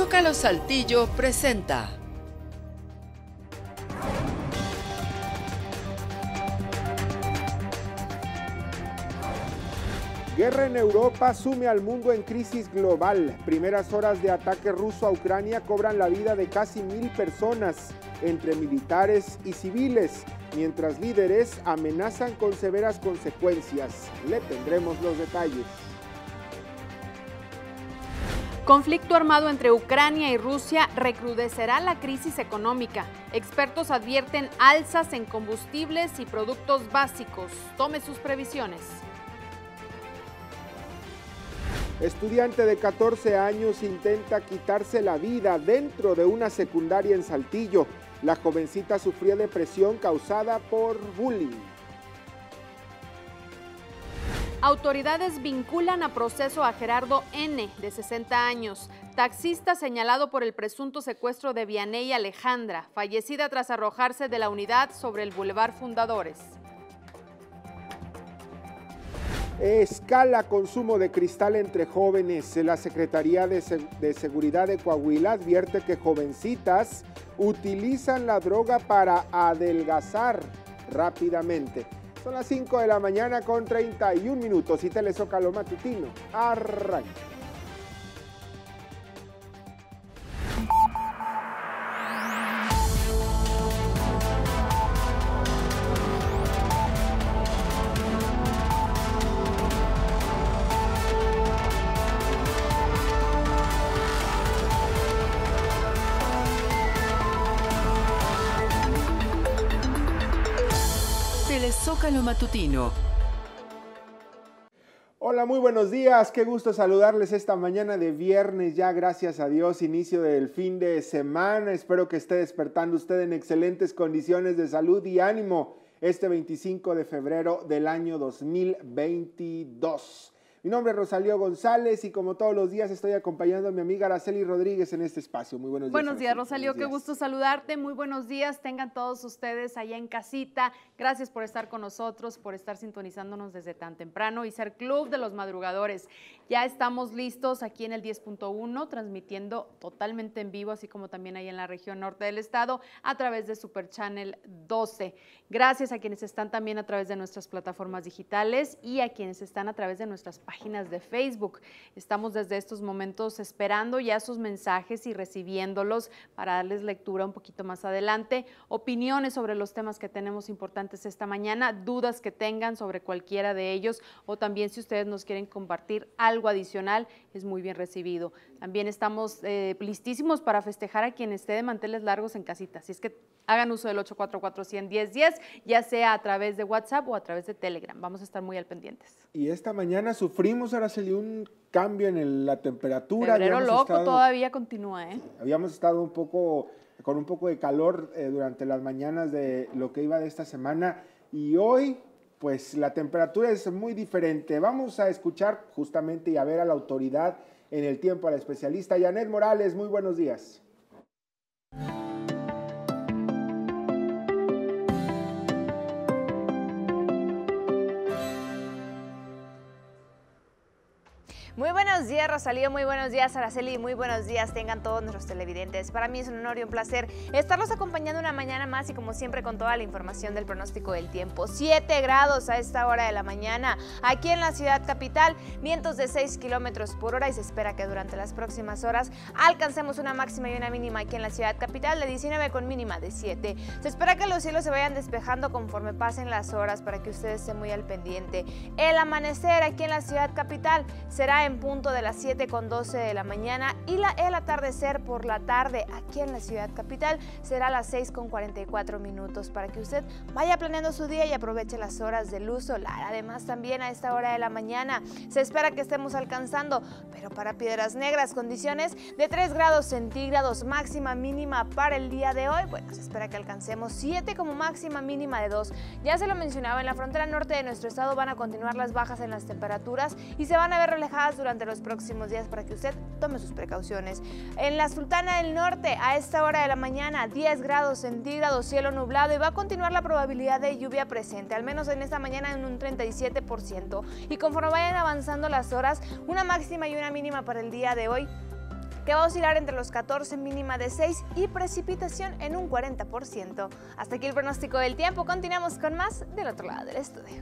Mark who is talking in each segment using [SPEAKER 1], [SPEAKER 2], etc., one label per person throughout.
[SPEAKER 1] Telezócalo Saltillo presenta.
[SPEAKER 2] Guerra en Europa sume al mundo en crisis global. Primeras horas de ataque ruso a Ucrania cobran la vida de casi 1000 personas, entre militares y civiles, mientras líderes amenazan con severas consecuencias. Le tendremos los detalles.
[SPEAKER 3] Conflicto armado entre Ucrania y Rusia recrudecerá la crisis económica. Expertos advierten alzas en combustibles y productos básicos. Tome sus previsiones.
[SPEAKER 2] Estudiante de 14 años intenta quitarse la vida dentro de una secundaria en Saltillo. La jovencita sufría depresión causada por bullying.
[SPEAKER 3] Autoridades vinculan a proceso a Gerardo N., de 60 años, taxista señalado por el presunto secuestro de Vianey Alejandra, fallecida tras arrojarse de la unidad sobre el Boulevard Fundadores.
[SPEAKER 2] Escala consumo de cristal entre jóvenes. La Secretaría de Seguridad de Coahuila advierte que jovencitas utilizan la droga para adelgazar rápidamente. Son las 5 de la mañana con 31 minutos y Telezócalo Matutino arranca.
[SPEAKER 1] Telezócalo Matutino.
[SPEAKER 2] Hola, muy buenos días, qué gusto saludarles esta mañana de viernes, ya gracias a Dios, inicio del fin de semana. Espero que esté despertando usted en excelentes condiciones de salud y ánimo este 25 de febrero del año 2022. Mi nombre es Rosalío González y como todos los días estoy acompañando a mi amiga Araceli Rodríguez en este espacio. Muy buenos días.
[SPEAKER 3] Buenos días, Rosalío, qué gusto saludarte. Muy buenos días, tengan todos ustedes allá en casita. Gracias por estar con nosotros, por estar sintonizándonos desde tan temprano y ser Club de los Madrugadores. Ya estamos listos aquí en el 10.1, transmitiendo totalmente en vivo, así como también ahí en la región norte del estado, a través de Super Channel 12. Gracias a quienes están también a través de nuestras plataformas digitales y a quienes están a través de nuestras páginas de Facebook. Estamos desde estos momentos esperando ya sus mensajes y recibiéndolos para darles lectura un poquito más adelante. Opiniones sobre los temas que tenemos importantes esta mañana, dudas que tengan sobre cualquiera de ellos o también si ustedes nos quieren compartir algo adicional, es muy bien recibido. También estamos listísimos para festejar a quien esté de manteles largos en casita. Así es que hagan uso del 844-100-1010, ya sea a través de WhatsApp o a través de Telegram. Vamos a estar muy al pendientes.
[SPEAKER 2] Y esta mañana sufrimos, Araceli, un cambio en la temperatura.
[SPEAKER 3] Febrero loco todavía continúa, ¿eh?
[SPEAKER 2] Habíamos estado con un poco de calor durante las mañanas de lo que iba de esta semana y hoy pues la temperatura es muy diferente. Vamos a escuchar justamente y a ver a la autoridad en el tiempo, a la especialista Janet Morales. Muy buenos días.
[SPEAKER 4] Muy buenos días, Rosalío, muy buenos días, Araceli, muy buenos días tengan todos nuestros televidentes. Para mí es un honor y un placer estarlos acompañando una mañana más y como siempre con toda la información del pronóstico del tiempo. 7 grados a esta hora de la mañana aquí en la ciudad capital, vientos de 6 kilómetros por hora y se espera que durante las próximas horas alcancemos una máxima y una mínima aquí en la ciudad capital de 19 con mínima de 7. Se espera que los cielos se vayan despejando conforme pasen las horas para que ustedes estén muy al pendiente. El amanecer aquí en la ciudad capital será en punto de las 7:12 de la mañana y el atardecer por la tarde aquí en la ciudad capital será a las 6:44 minutos para que usted vaya planeando su día y aproveche las horas de luz solar. Además también a esta hora de la mañana se espera que estemos alcanzando, pero para Piedras Negras, condiciones de 3 grados centígrados máxima mínima para el día de hoy. Bueno, se espera que alcancemos 7 como máxima mínima de 2. Ya se lo mencionaba, en la frontera norte de nuestro estado van a continuar las bajas en las temperaturas y se van a ver reflejadas durante los próximos días para que usted tome sus precauciones. En la Sultana del Norte, a esta hora de la mañana, 10 grados centígrados, cielo nublado y va a continuar la probabilidad de lluvia presente, al menos en esta mañana en un 37%. Y conforme vayan avanzando las horas, una máxima y una mínima para el día de hoy que va a oscilar entre los 14, mínima de 6 y precipitación en un 40%. Hasta aquí el pronóstico del tiempo. Continuamos con más del otro lado del estudio.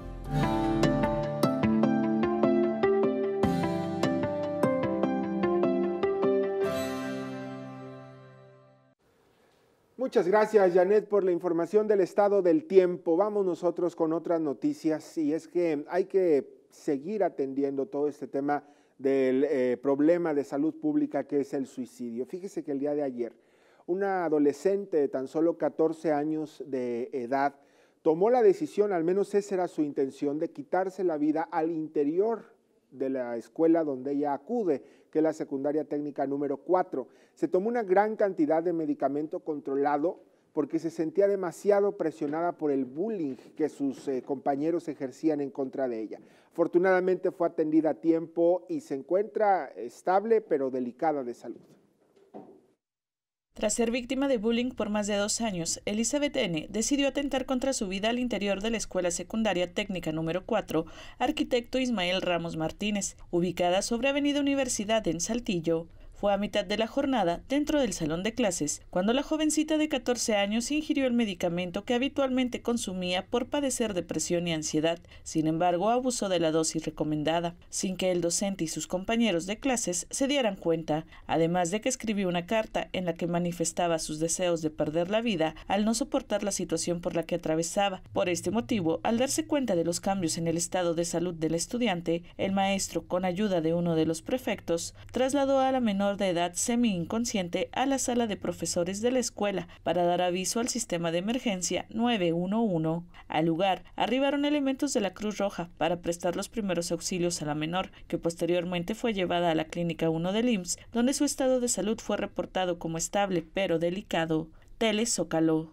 [SPEAKER 2] Muchas gracias, Janet, por la información del estado del tiempo. Vamos nosotros con otras noticias, y es que hay que seguir atendiendo todo este tema del problema de salud pública que es el suicidio. Fíjese que el día de ayer, una adolescente de tan solo 14 años de edad tomó la decisión, al menos esa era su intención, de quitarse la vida al interior de la escuela donde ella acude, que es la secundaria técnica número 4. Se tomó una gran cantidad de medicamento controlado porque se sentía demasiado presionada por el bullying que sus compañeros ejercían en contra de ella. Afortunadamente fue atendida a tiempo y se encuentra estable pero delicada de salud.
[SPEAKER 5] Tras ser víctima de bullying por más de 2 años, Elizabeth N. decidió atentar contra su vida al interior de la Escuela Secundaria Técnica número 4, Arquitecto Ismael Ramos Martínez, ubicada sobre Avenida Universidad en Saltillo. Fue a mitad de la jornada, dentro del salón de clases, cuando la jovencita de 14 años ingirió el medicamento que habitualmente consumía por padecer depresión y ansiedad. Sin embargo, abusó de la dosis recomendada, sin que el docente y sus compañeros de clases se dieran cuenta, además de que escribió una carta en la que manifestaba sus deseos de perder la vida al no soportar la situación por la que atravesaba. Por este motivo, al darse cuenta de los cambios en el estado de salud del estudiante, el maestro, con ayuda de uno de los prefectos, trasladó a la menor de edad semi-inconsciente a la sala de profesores de la escuela para dar aviso al sistema de emergencia 911. Al lugar arribaron elementos de la Cruz Roja para prestar los primeros auxilios a la menor, que posteriormente fue llevada a la Clínica 1 del IMSS, donde su estado de salud fue reportado como estable pero delicado. Telezócalo.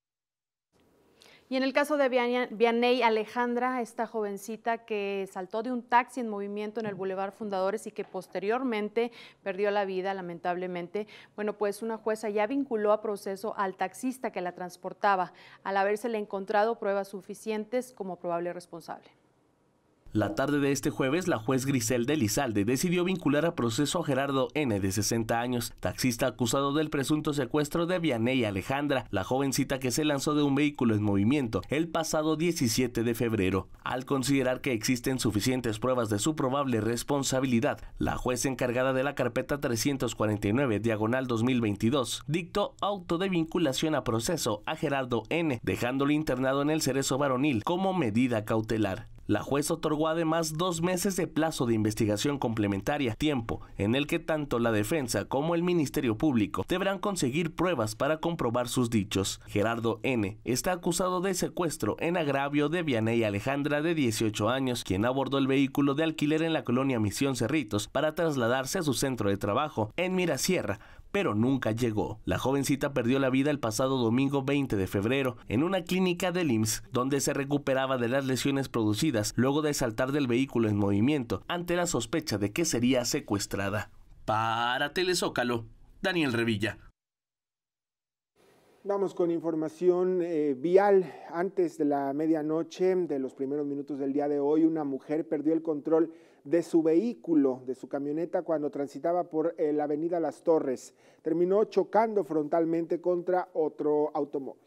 [SPEAKER 3] Y en el caso de Vianey Alejandra, esta jovencita que saltó de un taxi en movimiento en el Boulevard Fundadores y que posteriormente perdió la vida, lamentablemente, bueno, pues una jueza ya vinculó a proceso al taxista que la transportaba, al habérsele encontrado pruebas suficientes como probable responsable.
[SPEAKER 6] La tarde de este jueves, la juez Griselda Elizalde decidió vincular a proceso a Gerardo N., de 60 años, taxista acusado del presunto secuestro de Vianey Alejandra, la jovencita que se lanzó de un vehículo en movimiento el pasado 17 de febrero. Al considerar que existen suficientes pruebas de su probable responsabilidad, la juez encargada de la carpeta 349/2022 dictó auto de vinculación a proceso a Gerardo N., dejándolo internado en el Cerezo Varonil como medida cautelar. La juez otorgó además 2 meses de plazo de investigación complementaria, tiempo en el que tanto la defensa como el Ministerio Público deberán conseguir pruebas para comprobar sus dichos. Gerardo N. está acusado de secuestro en agravio de Vianey Alejandra, de 18 años, quien abordó el vehículo de alquiler en la colonia Misión Cerritos para trasladarse a su centro de trabajo en Mirasierra, pero nunca llegó. La jovencita perdió la vida el pasado domingo 20 de febrero en una clínica del IMSS, donde se recuperaba de las lesiones producidas luego de saltar del vehículo en movimiento ante la sospecha de que sería secuestrada. Para Telezócalo, Daniel Revilla.
[SPEAKER 2] Vamos con información vial. Antes de la medianoche, de los primeros minutos del día de hoy, una mujer perdió el control de su vehículo, de su camioneta, cuando transitaba por la avenida Las Torres. Terminó chocando frontalmente contra otro automóvil.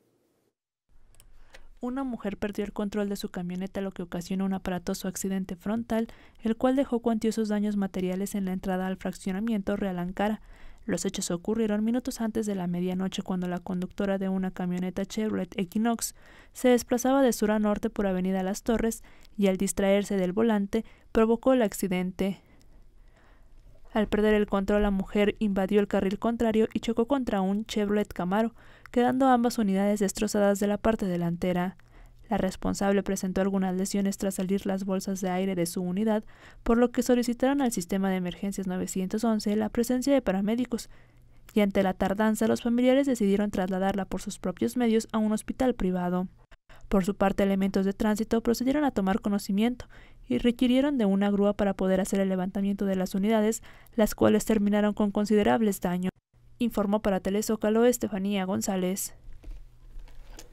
[SPEAKER 7] Una mujer perdió el control de su camioneta, lo que ocasionó un aparatoso accidente frontal, el cual dejó cuantiosos daños materiales en la entrada al fraccionamiento Real Ankara. Los hechos ocurrieron minutos antes de la medianoche, cuando la conductora de una camioneta Chevrolet Equinox se desplazaba de sur a norte por avenida Las Torres y, al distraerse del volante, provocó el accidente. Al perder el control, la mujer invadió el carril contrario y chocó contra un Chevrolet Camaro, quedando ambas unidades destrozadas de la parte delantera. La responsable presentó algunas lesiones tras salir las bolsas de aire de su unidad, por lo que solicitaron al sistema de emergencias 911 la presencia de paramédicos, y ante la tardanza los familiares decidieron trasladarla por sus propios medios a un hospital privado. Por su parte, elementos de tránsito procedieron a tomar conocimiento y requirieron de una grúa para poder hacer el levantamiento de las unidades, las cuales terminaron con considerables daños. Informó para Telezócalo Estefanía González.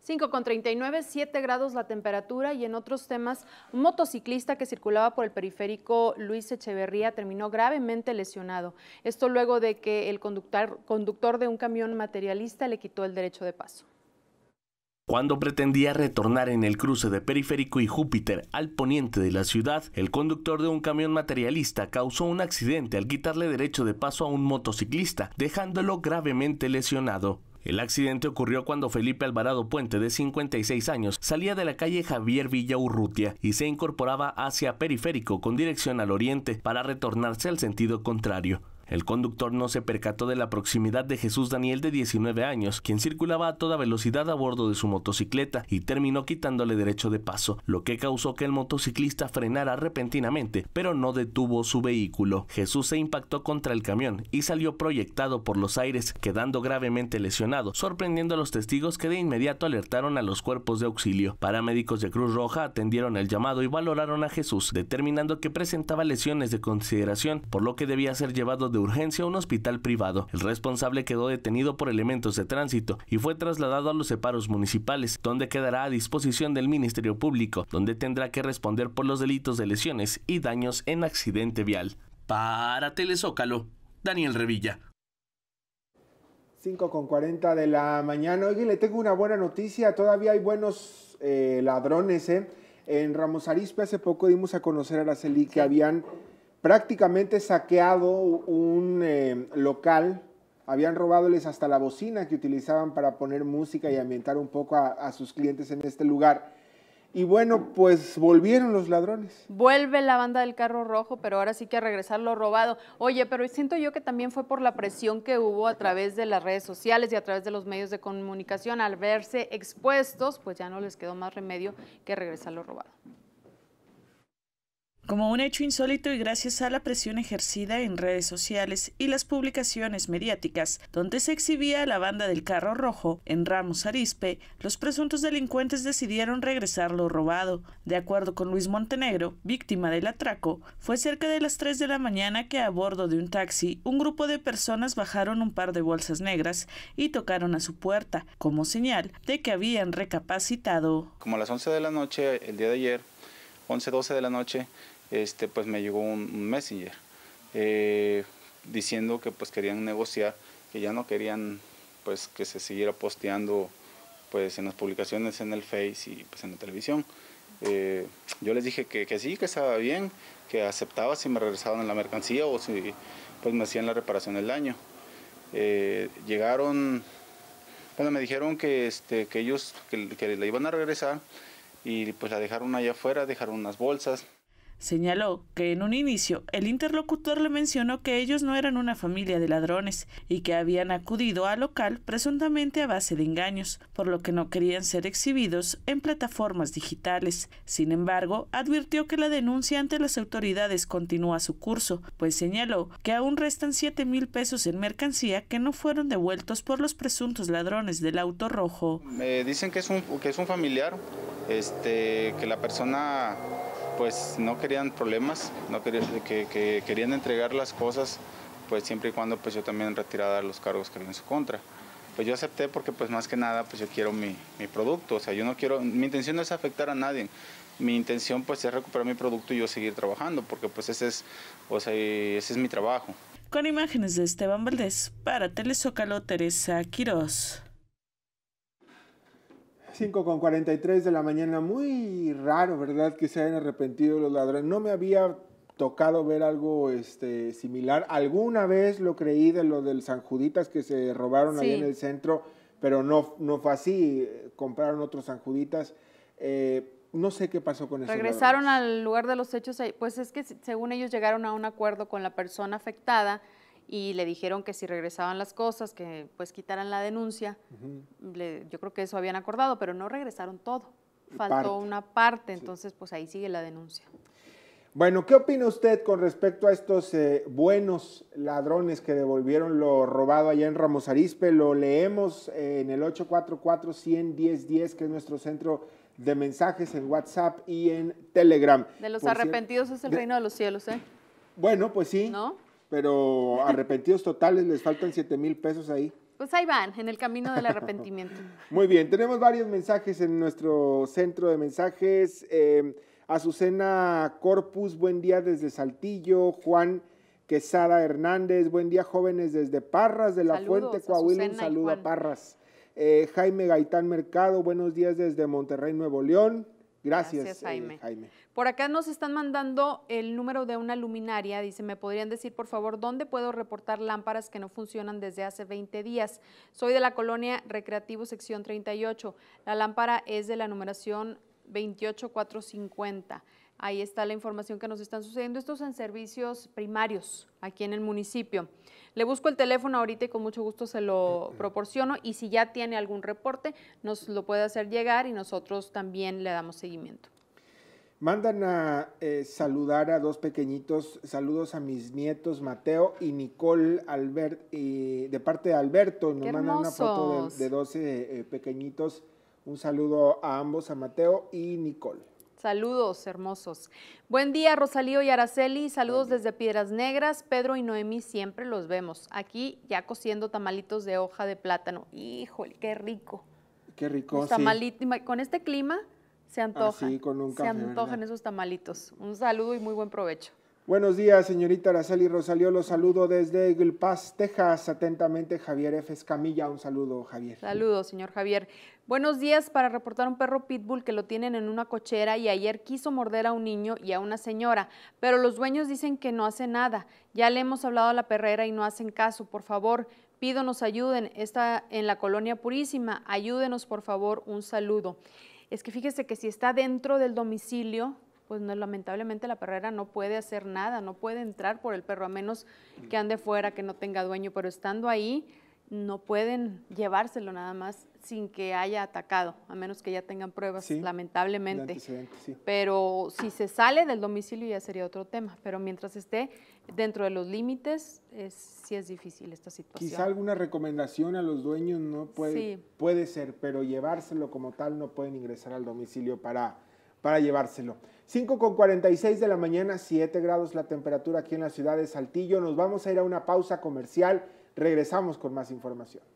[SPEAKER 3] 5:39, 7 grados la temperatura. Y en otros temas, un motociclista que circulaba por el periférico Luis Echeverría terminó gravemente lesionado. Esto luego de que el conductor de un camión materialista le quitó el derecho de paso.
[SPEAKER 6] Cuando pretendía retornar en el cruce de Periférico y Júpiter al poniente de la ciudad, el conductor de un camión materialista causó un accidente al quitarle derecho de paso a un motociclista, dejándolo gravemente lesionado. El accidente ocurrió cuando Felipe Alvarado Puente, de 56 años, salía de la calle Javier Villaurrutia y se incorporaba hacia Periférico con dirección al oriente para retornarse al sentido contrario. El conductor no se percató de la proximidad de Jesús Daniel, de 19 años, quien circulaba a toda velocidad a bordo de su motocicleta y terminó quitándole derecho de paso, lo que causó que el motociclista frenara repentinamente, pero no detuvo su vehículo. Jesús se impactó contra el camión y salió proyectado por los aires, quedando gravemente lesionado, sorprendiendo a los testigos, que de inmediato alertaron a los cuerpos de auxilio. Paramédicos de Cruz Roja atendieron el llamado y valoraron a Jesús, determinando que presentaba lesiones de consideración, por lo que debía ser llevado de urgencia a un hospital privado. El responsable quedó detenido por elementos de tránsito y fue trasladado a los separos municipales, donde quedará a disposición del Ministerio Público, donde tendrá que responder por los delitos de lesiones y daños en accidente vial. Para Telezócalo, Daniel Revilla.
[SPEAKER 2] 5:40 de la mañana. Oye, le tengo una buena noticia. Todavía hay buenos ladrones, En Ramos Arizpe hace poco dimos a conocer, Araceli, que habían prácticamente saqueado un local, habían robándoles hasta la bocina que utilizaban para poner música y ambientar un poco a sus clientes en este lugar. Y bueno, pues volvieron los ladrones.
[SPEAKER 3] Vuelve la banda del carro rojo, pero ahora sí que a regresar lo robado. Oye, pero siento yo que también fue por la presión que hubo a través de las redes sociales y a través de los medios de comunicación. Al verse expuestos, pues ya no les quedó más remedio que regresar lo robado.
[SPEAKER 5] Como un hecho insólito y gracias a la presión ejercida en redes sociales y las publicaciones mediáticas donde se exhibía a la banda del carro rojo en Ramos Arizpe, los presuntos delincuentes decidieron regresar lo robado. De acuerdo con Luis Montenegro, víctima del atraco, fue cerca de las 3 de la mañana que a bordo de un taxi un grupo de personas bajaron un par de bolsas negras y tocaron a su puerta, como señal de que habían recapacitado.
[SPEAKER 8] Como a las 11 de la noche, el día de ayer, 11-12 de la noche, pues me llegó un messenger diciendo que pues querían negociar, que ya no querían pues que se siguiera posteando pues en las publicaciones en el Face y pues en la televisión. Yo les dije que sí, que estaba bien, que aceptaba si me regresaban la mercancía o si pues me hacían la reparación del daño. Llegaron, bueno, me dijeron que ellos que la iban a regresar y pues la dejaron allá afuera, dejaron unas bolsas.
[SPEAKER 5] Señaló que en un inicio el interlocutor le mencionó que ellos no eran una familia de ladrones y que habían acudido al local presuntamente a base de engaños, por lo que no querían ser exhibidos en plataformas digitales. Sin embargo, advirtió que la denuncia ante las autoridades continúa su curso, pues señaló que aún restan 7,000 pesos en mercancía que no fueron devueltos por los presuntos ladrones del auto rojo.
[SPEAKER 8] Me dicen que es un familiar, que la persona pues no querían problemas, no querían, que querían entregar las cosas, pues siempre y cuando pues yo también retirara los cargos que había en su contra. Pues yo acepté porque pues más que nada pues yo quiero mi producto, o sea, yo no quiero, mi intención no es afectar a nadie, mi intención pues es recuperar mi producto y yo seguir trabajando, porque pues ese es mi trabajo.
[SPEAKER 5] Con imágenes de Esteban Valdés, para Telezócalo, Teresa Quirós.
[SPEAKER 2] 5:43 de la mañana, muy raro, ¿verdad?, que se hayan arrepentido los ladrones. No me había tocado ver algo similar. Alguna vez lo creí de lo del San Juditas que se robaron ahí en el centro, pero no fue así. Compraron otros San Juditas. No sé qué pasó con eso.
[SPEAKER 3] Regresaron al lugar de los hechos. Pues es que según ellos llegaron a un acuerdo con la persona afectada y le dijeron que si regresaban las cosas, que pues quitaran la denuncia. Yo creo que eso habían acordado, pero no regresaron todo. Faltó una parte, entonces pues ahí sigue la denuncia.
[SPEAKER 2] Bueno, ¿qué opina usted con respecto a estos buenos ladrones que devolvieron lo robado allá en Ramos Arizpe? Lo leemos en el 844-100-1010, que es nuestro centro de mensajes en WhatsApp y en Telegram.
[SPEAKER 3] De los arrepentidos es el reino de los cielos, ¿eh?
[SPEAKER 2] Bueno, pues sí.
[SPEAKER 3] ¿No?
[SPEAKER 2] Pero arrepentidos totales, les faltan 7,000 pesos ahí.
[SPEAKER 3] Pues ahí van, en el camino del arrepentimiento.
[SPEAKER 2] Muy bien, tenemos varios mensajes en nuestro centro de mensajes. Azucena Corpus, buen día desde Saltillo. Juan Quesada Hernández, buen día jóvenes desde Parras de la
[SPEAKER 3] Saludos,
[SPEAKER 2] Fuente, Coahuila, un
[SPEAKER 3] Azucena y
[SPEAKER 2] saludo
[SPEAKER 3] Juan.
[SPEAKER 2] a Parras. Jaime Gaitán Mercado, buenos días desde Monterrey, Nuevo León. Gracias,
[SPEAKER 3] Jaime.
[SPEAKER 2] Jaime.
[SPEAKER 3] Por acá nos están mandando el número de una luminaria. Dice, ¿me podrían decir, por favor, dónde puedo reportar lámparas que no funcionan desde hace 20 días? Soy de la colonia Recreativo, sección 38. La lámpara es de la numeración 28450. Ahí está la información que nos están sucediendo. Estos en servicios primarios aquí en el municipio. Le busco el teléfono ahorita y con mucho gusto se lo proporciono. Y si ya tiene algún reporte, nos lo puede hacer llegar y nosotros también le damos seguimiento.
[SPEAKER 2] Mandan a saludar a dos pequeñitos. Saludos a mis nietos Mateo y Nicole de parte de Alberto. Nos mandan una foto de 12 pequeñitos. Un saludo a ambos, a Mateo y Nicole.
[SPEAKER 3] Saludos, hermosos. Buen día, Rosalío y Araceli. Saludos desde Piedras Negras. Pedro y Noemí siempre los vemos. Aquí ya cociendo tamalitos de hoja de plátano. Híjole, qué rico.
[SPEAKER 2] Qué rico,
[SPEAKER 3] sí. Tamalitos. Con este clima se antoja.
[SPEAKER 2] Sí, con un café,
[SPEAKER 3] se antojan, ¿verdad?, esos tamalitos. Un saludo y muy buen provecho.
[SPEAKER 2] Buenos días, señorita Araceli Rosalío. Los saludo desde Eagle Pass, Texas. Atentamente, Javier F. Escamilla. Un saludo, Javier.
[SPEAKER 3] Saludos, señor Javier. Buenos días, para reportar un perro pitbull que lo tienen en una cochera y ayer quiso morder a un niño y a una señora, pero los dueños dicen que no hace nada. Ya le hemos hablado a la perrera y no hacen caso. Por favor, pido nos ayuden. Está en la Colonia Purísima. Ayúdenos, por favor. Un saludo. Es que fíjese que si está dentro del domicilio, pues no, lamentablemente la perrera no puede hacer nada, no puede entrar por el perro, a menos que ande fuera, que no tenga dueño, pero estando ahí no pueden llevárselo nada más sin que haya atacado, a menos que ya tengan pruebas, sí, lamentablemente. Sí. Pero si se sale del domicilio ya sería otro tema, pero mientras esté dentro de los límites, sí es difícil esta situación.
[SPEAKER 2] Quizá alguna recomendación a los dueños no puede ser, pero llevárselo como tal no pueden ingresar al domicilio para llevárselo. 5:46 de la mañana, 7 grados la temperatura aquí en la ciudad de Saltillo. Nos vamos a ir a una pausa comercial. Regresamos con más información.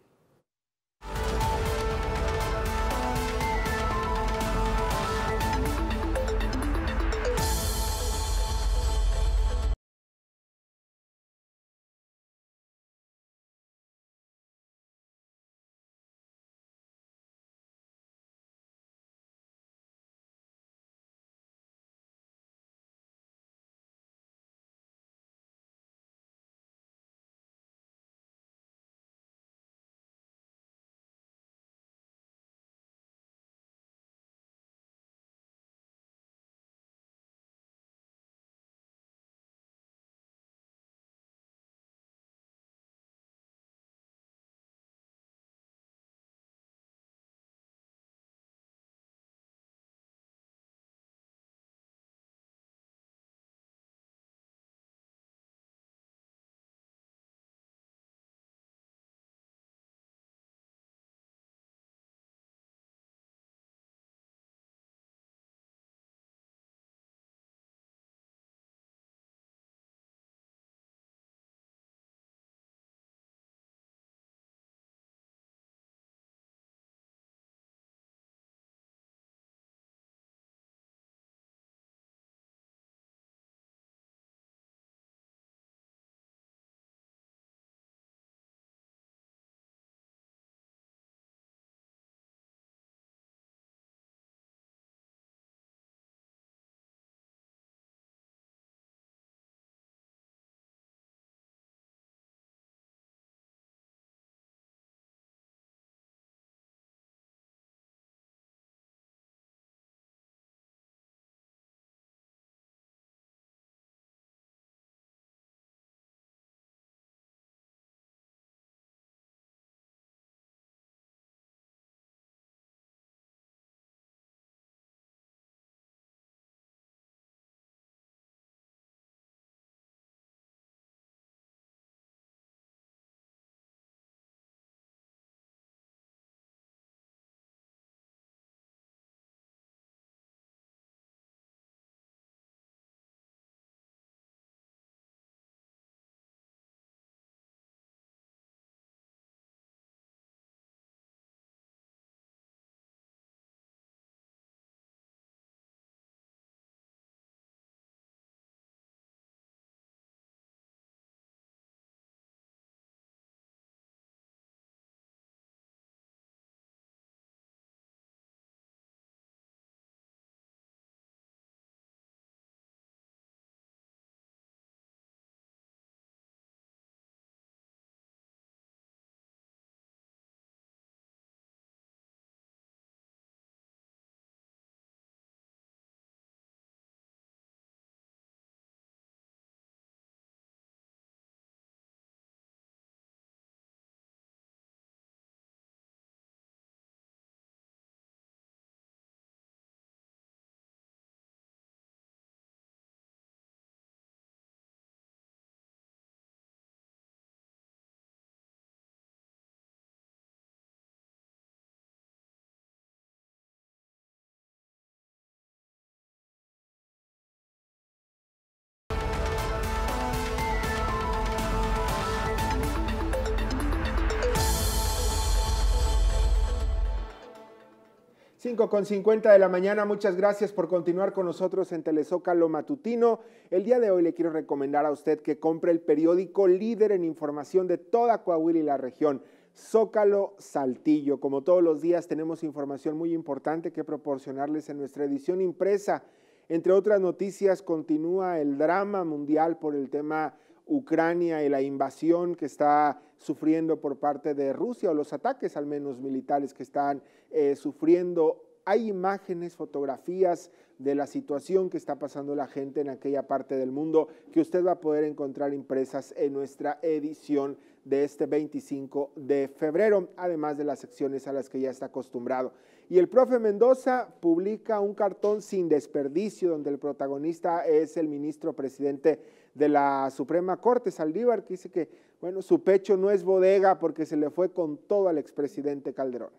[SPEAKER 2] 5:50 de la mañana, muchas gracias por continuar con nosotros en Telezócalo Matutino. El día de hoy le quiero recomendar a usted que compre el periódico líder en información de toda Coahuila y la región, Zócalo Saltillo. Como todos los días tenemos información muy importante que proporcionarles en nuestra edición impresa. Entre otras noticias, continúa el drama mundial por el tema Ucrania y la invasión que está sufriendo por parte de Rusia, o los ataques al menos militares que están sufriendo. Hay imágenes, fotografías de la situación que está pasando la gente en aquella parte del mundo que usted va a poder encontrar impresas en nuestra edición de este 25 de febrero, además de las secciones a las que ya está acostumbrado. Y el profe Mendoza publica un cartón sin desperdicio, donde el protagonista es el ministro presidente de la Suprema Corte, Saldívar, que dice que, bueno, su pecho no es bodega porque se le fue con todo al expresidente Calderón.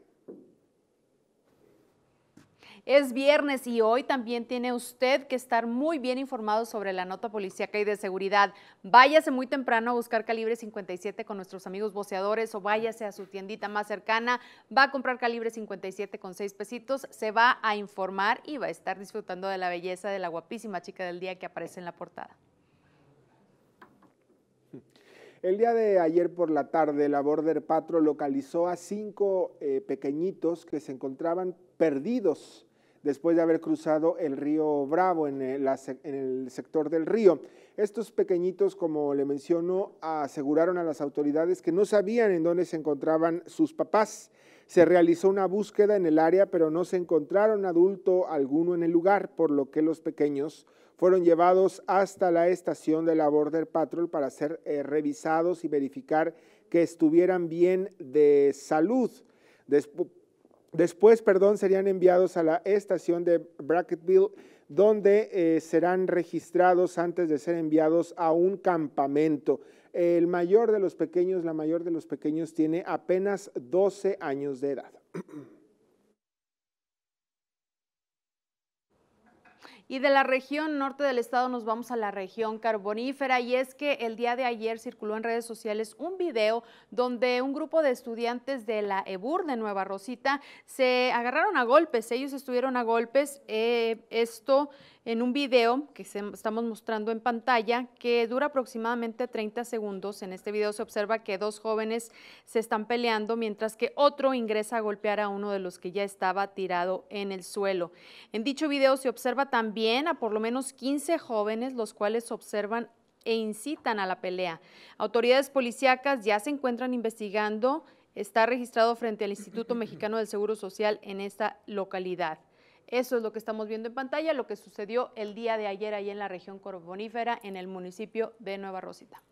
[SPEAKER 3] Es viernes y hoy también tiene usted que estar muy bien informado sobre la nota policíaca y de seguridad. Váyase muy temprano a buscar calibre 57 con nuestros amigos voceadores o váyase a su tiendita más cercana, va a comprar calibre 57 con 6 pesitos, se va a informar y va a estar disfrutando de la belleza de la guapísima chica del día que aparece en la portada.
[SPEAKER 2] El día de ayer por la tarde, la Border Patrol localizó a 5 pequeñitos que se encontraban perdidos después de haber cruzado el río Bravo en el sector del río. Estos pequeñitos, como le menciono, aseguraron a las autoridades que no sabían en dónde se encontraban sus papás. Se realizó una búsqueda en el área, pero no se encontraron adulto alguno en el lugar, por lo que los pequeños fueron llevados hasta la estación de la Border Patrol para ser revisados y verificar que estuvieran bien de salud. Después, serían enviados a la estación de Brackettville, donde serán registrados antes de ser enviados a un campamento. La mayor de los pequeños tiene apenas 12 años de edad.
[SPEAKER 3] Y de la región norte del estado nos vamos a la región carbonífera, y es que el día de ayer circuló en redes sociales un video donde un grupo de estudiantes de la EBUR de Nueva Rosita se agarraron a golpes. Ellos estuvieron a golpes, esto en un video que estamos mostrando en pantalla, que dura aproximadamente 30 segundos. En este video se observa que 2 jóvenes se están peleando, mientras que otro ingresa a golpear a uno de los que ya estaba tirado en el suelo. En dicho video se observa también a por lo menos 15 jóvenes, los cuales observan e incitan a la pelea. Autoridades policíacas ya se encuentran investigando. Está registrado frente al Instituto Mexicano del Seguro Social en esta localidad. Eso es lo que estamos viendo en pantalla, lo que sucedió el día de ayer ahí en la región carbonífera, en el municipio de Nueva Rosita.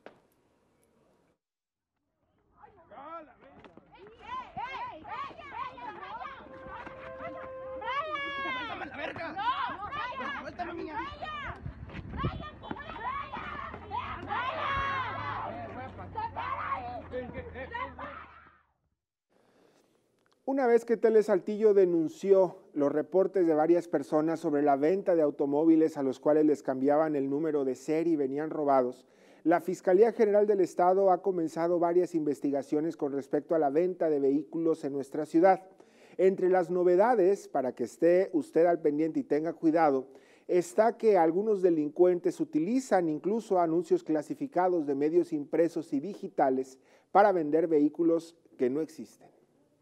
[SPEAKER 2] Una vez que Tele Saltillo denunció los reportes de varias personas sobre la venta de automóviles a los cuales les cambiaban el número de serie y venían robados, la Fiscalía General del Estado ha comenzado varias investigaciones con respecto a la venta de vehículos en nuestra ciudad. Entre las novedades, para que esté usted al pendiente y tenga cuidado, está que algunos delincuentes utilizan incluso anuncios clasificados de medios impresos y digitales para vender vehículos que no existen.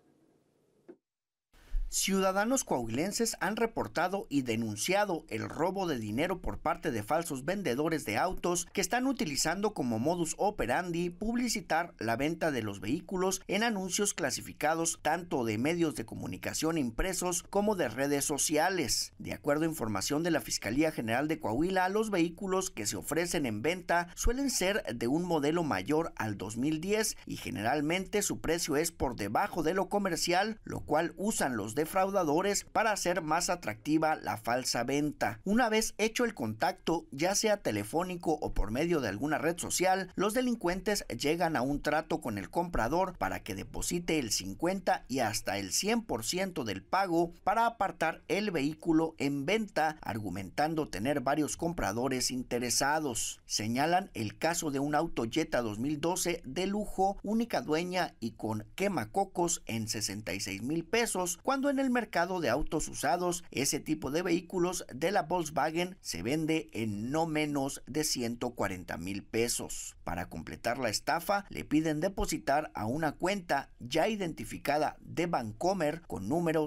[SPEAKER 9] Ciudadanos coahuilenses han reportado y denunciado el robo de dinero por parte de falsos vendedores de autos que están utilizando como modus operandi publicitar la venta de los vehículos en anuncios clasificados tanto de medios de comunicación impresos como de redes sociales. De acuerdo a información de la Fiscalía General de Coahuila, los vehículos que se ofrecen en venta suelen ser de un modelo mayor al 2010 y generalmente su precio es por debajo de lo comercial, lo cual usan los defraudadores para hacer más atractiva la falsa venta. Una vez hecho el contacto, ya sea telefónico o por medio de alguna red social, los delincuentes llegan a un trato con el comprador para que deposite el 50 y hasta el 100% del pago para apartar el vehículo en venta, argumentando tener varios compradores interesados. Señalan el caso de un auto Jetta 2012 de lujo, única dueña y con quemacocos en 66,000 pesos, cuando cuando en el mercado de autos usados ese tipo de vehículos de la Volkswagen se vende en no menos de 140,000 pesos. Para completar la estafa, le piden depositar a una cuenta ya identificada de Bancomer con número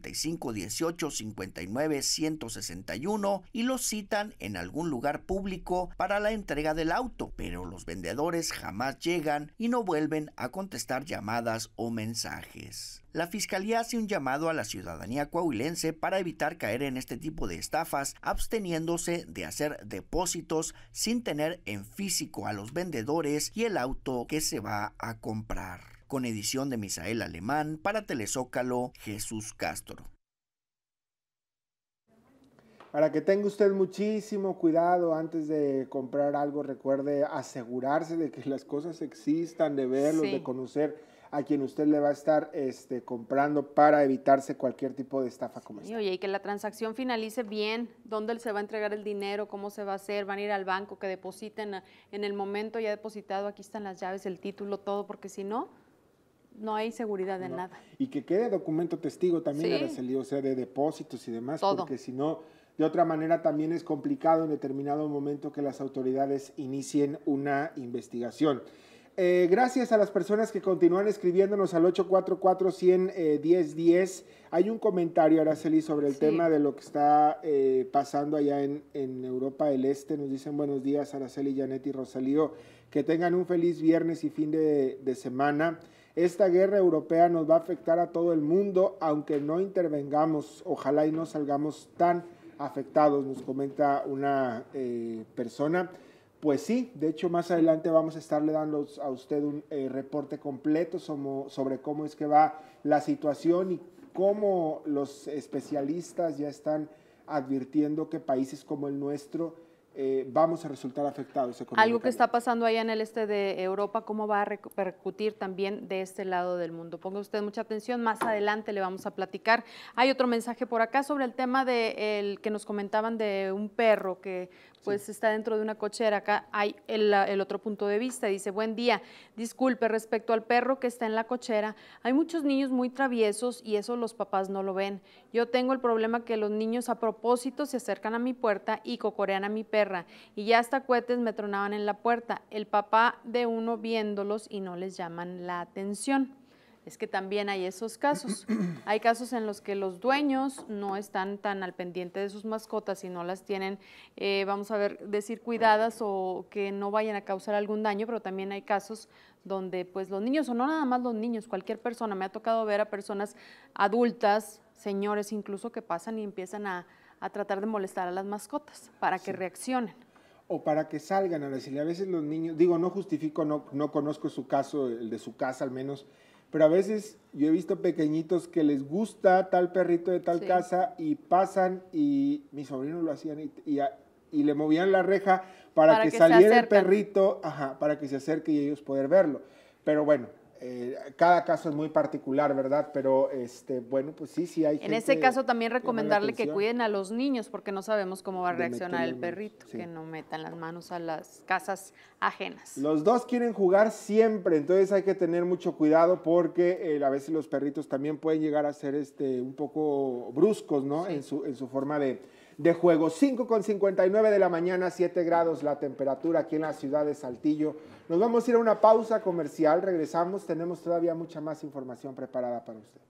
[SPEAKER 9] 5518591161 y los citan en algún lugar público para la entrega del auto, pero los vendedores jamás llegan y no vuelven a contestar llamadas o mensajes. La Fiscalía hace un llamado a la ciudadanía coahuilense para evitar caer en este tipo de estafas, absteniéndose de hacer depósitos sin tener en físico a los vendedores y el auto que se va a comprar. Con edición de Misael Alemán, para Telezócalo, Jesús Castro.
[SPEAKER 2] Para que tenga usted muchísimo cuidado antes de comprar algo, recuerde asegurarse de que las cosas existan, de verlos, de conocer a quien usted le va a estar comprando para evitarse cualquier tipo de estafa como esta.
[SPEAKER 3] Oye, y que la transacción finalice bien, dónde se va a entregar el dinero, cómo se va a hacer, van a ir al banco, que depositen en el momento ya depositado, aquí están las llaves, el título, todo, porque si no, no hay seguridad de nada.
[SPEAKER 2] Y que quede documento testigo también, Araceli, o sea, de depósitos y demás, todo. Porque si no, de otra manera también es complicado en determinado momento que las autoridades inicien una investigación. Gracias a las personas que continúan escribiéndonos al 844-100-1010. Hay un comentario, Araceli, sobre el tema de lo que está pasando allá en Europa del Este. Nos dicen buenos días, Araceli, Janet y Rosalío. Que tengan un feliz viernes y fin de semana. Esta guerra europea nos va a afectar a todo el mundo, aunque no intervengamos. Ojalá y no salgamos tan afectados, nos comenta una persona. Pues sí, de hecho más adelante vamos a estarle dando a usted un reporte completo sobre cómo es que va la situación y cómo los especialistas ya están advirtiendo que países como el nuestro vamos a resultar afectados económicamente.
[SPEAKER 3] Algo que está pasando allá en el este de Europa, cómo va a repercutir también de este lado del mundo. Ponga usted mucha atención, más adelante le vamos a platicar. Hay otro mensaje por acá sobre el tema de que nos comentaban de un perro que pues está dentro de una cochera. Acá hay el otro punto de vista, dice, buen día, disculpe, respecto al perro que está en la cochera, hay muchos niños muy traviesos y eso los papás no lo ven. Yo tengo el problema que los niños a propósito se acercan a mi puerta y cocorean a mi perra y ya hasta cohetes me tronaban en la puerta. El papá de uno viéndolos y no les llaman la atención. Es que también hay esos casos. Hay casos en los que los dueños no están tan al pendiente de sus mascotas y no las tienen, vamos a decir, cuidadas o que no vayan a causar algún daño, pero también hay casos donde pues los niños, o no nada más los niños, cualquier persona, me ha tocado ver a personas adultas, señores incluso, que pasan y empiezan a tratar de molestar a las mascotas para que reaccionen.
[SPEAKER 2] O para que salgan a decirle, a veces los niños, digo, no justifico, no conozco su caso, el de su casa al menos, pero a veces yo he visto pequeñitos que les gusta tal perrito de tal casa y pasan y mis sobrinos lo hacían y le movían la reja para que saliera el perrito, para que se acerque y ellos poder verlo. Pero bueno, cada caso es muy particular, ¿verdad? Pero bueno, pues sí hay gente.
[SPEAKER 3] En ese caso también recomendarle que cuiden a los niños porque no sabemos cómo va a reaccionar el perrito, que no metan las manos a las casas ajenas.
[SPEAKER 2] Los dos quieren jugar siempre, entonces hay que tener mucho cuidado porque a veces los perritos también pueden llegar a ser un poco bruscos, ¿no? En su forma de juego. 5:59 de la mañana, 7 grados la temperatura aquí en la ciudad de Saltillo. Nos vamos a ir a una pausa comercial, regresamos, tenemos todavía mucha más información preparada para usted.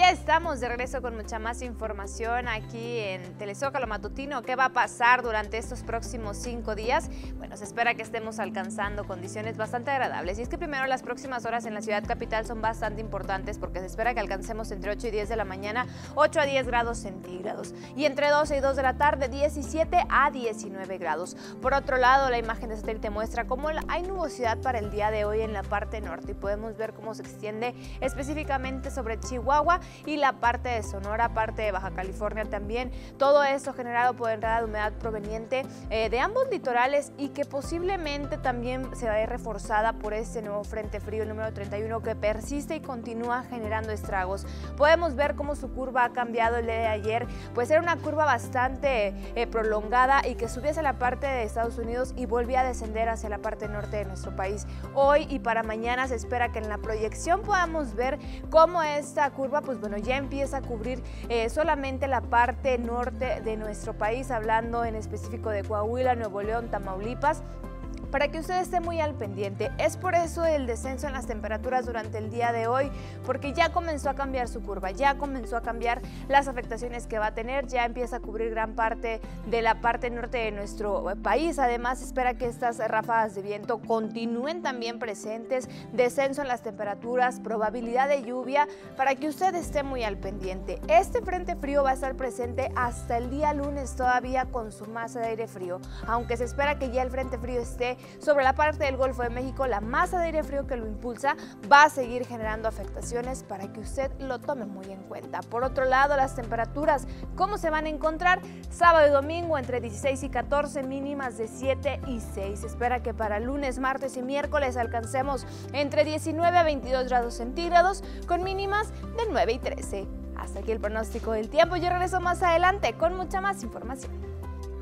[SPEAKER 4] ya estamos de regreso con mucha más información aquí en Telezócalo Matutino. ¿Qué va a pasar durante estos próximos 5 días? Bueno, se espera que estemos alcanzando condiciones bastante agradables. Y es que primero las próximas horas en la ciudad capital son bastante importantes porque se espera que alcancemos entre 8 y 10 de la mañana 8 a 10 grados centígrados. Y entre 12 y 2 de la tarde 17 a 19 grados. Por otro lado, la imagen de satélite muestra cómo hay nubosidad para el día de hoy en la parte norte y podemos ver cómo se extiende específicamente sobre Chihuahua y la parte de Sonora, parte de Baja California también. Todo esto generado por entrada de humedad proveniente de ambos litorales y que posiblemente también se vaya reforzada por este nuevo frente frío número 31 que persiste y continúa generando estragos. Podemos ver cómo su curva ha cambiado el día de ayer, pues era una curva bastante prolongada y que subía hacia la parte de Estados Unidos y volvía a descender hacia la parte norte de nuestro país. Hoy y para mañana se espera que en la proyección podamos ver cómo esta curva, pues bueno, ya empieza a cubrir solamente la parte norte de nuestro país, hablando en específico de Coahuila, Nuevo León, Tamaulipas, para que usted esté muy al pendiente. Es por eso el descenso en las temperaturas durante el día de hoy, porque ya comenzó a cambiar su curva, ya comenzó a cambiar las afectaciones que va a tener, ya empieza a cubrir gran parte de la parte norte de nuestro país. Además, espera que estas ráfagas de viento continúen también presentes, descenso en las temperaturas, probabilidad de lluvia, para que usted esté muy al pendiente. Este frente frío va a estar presente hasta el día lunes todavía con su masa de aire frío, aunque se espera que ya el frente frío esté sobre la parte del Golfo de México. La masa de aire frío que lo impulsa va a seguir generando afectaciones para que usted lo tome muy en cuenta. Por otro lado, las temperaturas, ¿cómo se van a encontrar? Sábado y domingo entre 16 y 14, mínimas de 7 y 6. Se espera que para lunes, martes y miércoles alcancemos entre 19 a 22 grados centígrados con mínimas de 9 y 13. Hasta aquí el pronóstico del tiempo. Yo regreso más adelante con mucha más información.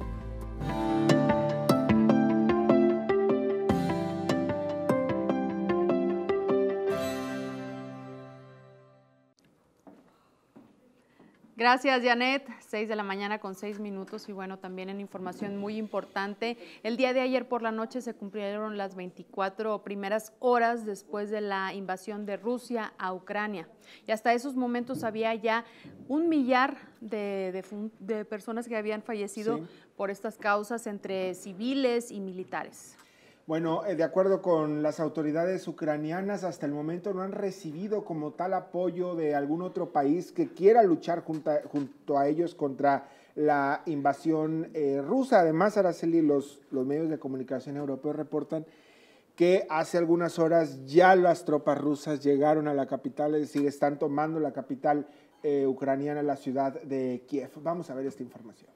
[SPEAKER 3] Gracias, Janet. 6 de la mañana con 6 minutos y bueno, también en información muy importante. El día de ayer por la noche se cumplieron las 24 primeras horas después de la invasión de Rusia a Ucrania. Y hasta esos momentos había ya 1 millar de personas que habían fallecido por estas causas entre civiles y militares.
[SPEAKER 2] Bueno, de acuerdo con las autoridades ucranianas, hasta el momento no han recibido como tal apoyo de algún otro país que quiera luchar junto a ellos contra la invasión rusa. Además, Araceli, los medios de comunicación europeos reportan que hace algunas horas ya las tropas rusas llegaron a la capital, es decir, están tomando la capital ucraniana, la ciudad de Kiev. Vamos a ver esta información.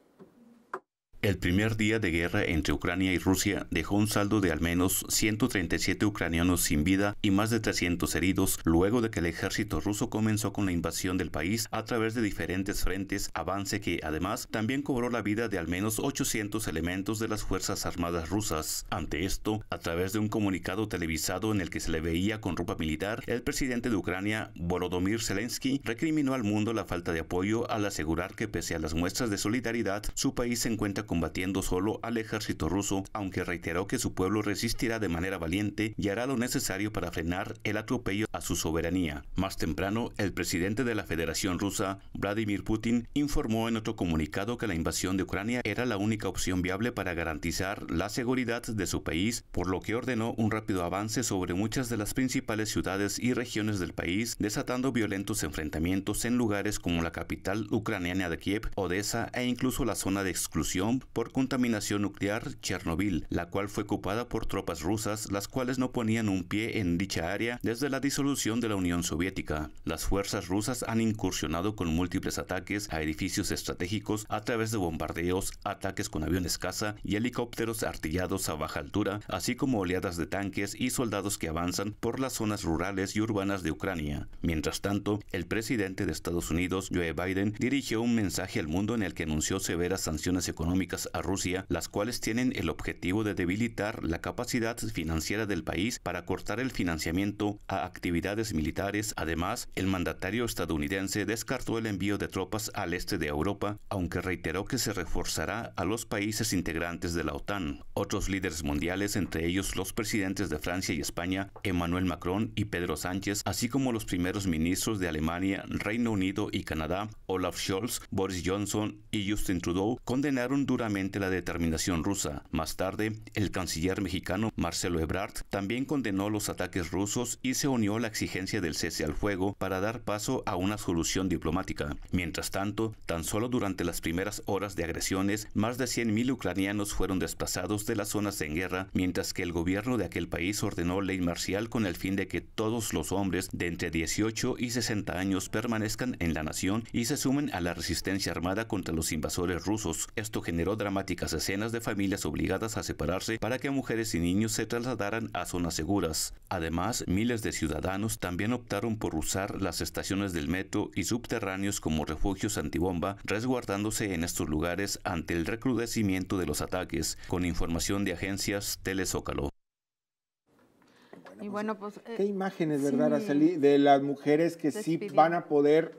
[SPEAKER 10] El primer día de guerra entre Ucrania y Rusia dejó un saldo de al menos 137 ucranianos sin vida y más de 300 heridos, luego de que el ejército ruso comenzó con la invasión del país a través de diferentes frentes, avance que además también cobró la vida de al menos 800 elementos de las Fuerzas Armadas rusas. Ante esto, a través de un comunicado televisado en el que se le veía con ropa militar, el presidente de Ucrania, Volodymyr Zelensky, recriminó al mundo la falta de apoyo al asegurar que pese a las muestras de solidaridad, su país se encuentra combatiendo solo al ejército ruso, aunque reiteró que su pueblo resistirá de manera valiente y hará lo necesario para frenar el atropello a su soberanía. Más temprano, el presidente de la Federación Rusa, Vladimir Putin, informó en otro comunicado que la invasión de Ucrania era la única opción viable para garantizar la seguridad de su país, por lo que ordenó un rápido avance sobre muchas de las principales ciudades y regiones del país, desatando violentos enfrentamientos en lugares como la capital ucraniana de Kiev, Odessa e incluso la zona de exclusión por contaminación nuclear Chernobyl, la cual fue ocupada por tropas rusas, las cuales no ponían un pie en dicha área desde la disolución de la Unión Soviética. Las fuerzas rusas han incursionado con múltiples ataques a edificios estratégicos a través de bombardeos, ataques con aviones caza y helicópteros artillados a baja altura, así como oleadas de tanques y soldados que avanzan por las zonas rurales y urbanas de Ucrania. Mientras tanto, el presidente de Estados Unidos, Joe Biden, dirigió un mensaje al mundo en el que anunció severas sanciones económicas económicas a Rusia, las cuales tienen el objetivo de debilitar la capacidad financiera del país para cortar el financiamiento a actividades militares. Además, el mandatario estadounidense descartó el envío de tropas al este de Europa, aunque reiteró que se reforzará a los países integrantes de la OTAN. Otros líderes mundiales, entre ellos los presidentes de Francia y España, Emmanuel Macron y Pedro Sánchez, así como los primeros ministros de Alemania, Reino Unido y Canadá, Olaf Scholz, Boris Johnson y Justin Trudeau, condenaron duramente la determinación rusa. Más tarde, el canciller mexicano Marcelo Ebrard también condenó los ataques rusos y se unió a la exigencia del cese al fuego para dar paso a una solución diplomática. Mientras tanto, tan solo durante las primeras horas de agresiones, más de 100.000 ucranianos fueron desplazados de las zonas en guerra, mientras que el gobierno de aquel país ordenó ley marcial con el fin de que todos los hombres de entre 18 y 60 años permanezcan en la nación y se sumen a la resistencia armada contra los invasores rusos. Esto generó dramáticas escenas de familias obligadas a separarse para que mujeres y niños se trasladaran a zonas seguras. Además, miles de ciudadanos también optaron por usar las estaciones del metro y subterráneos como refugios antibomba, resguardándose en estos lugares ante el recrudecimiento de los ataques, con información de agencias Telezócalo.
[SPEAKER 3] Y bueno, pues
[SPEAKER 2] qué imágenes, ¿verdad, Araceli? De las mujeres que sí van a poder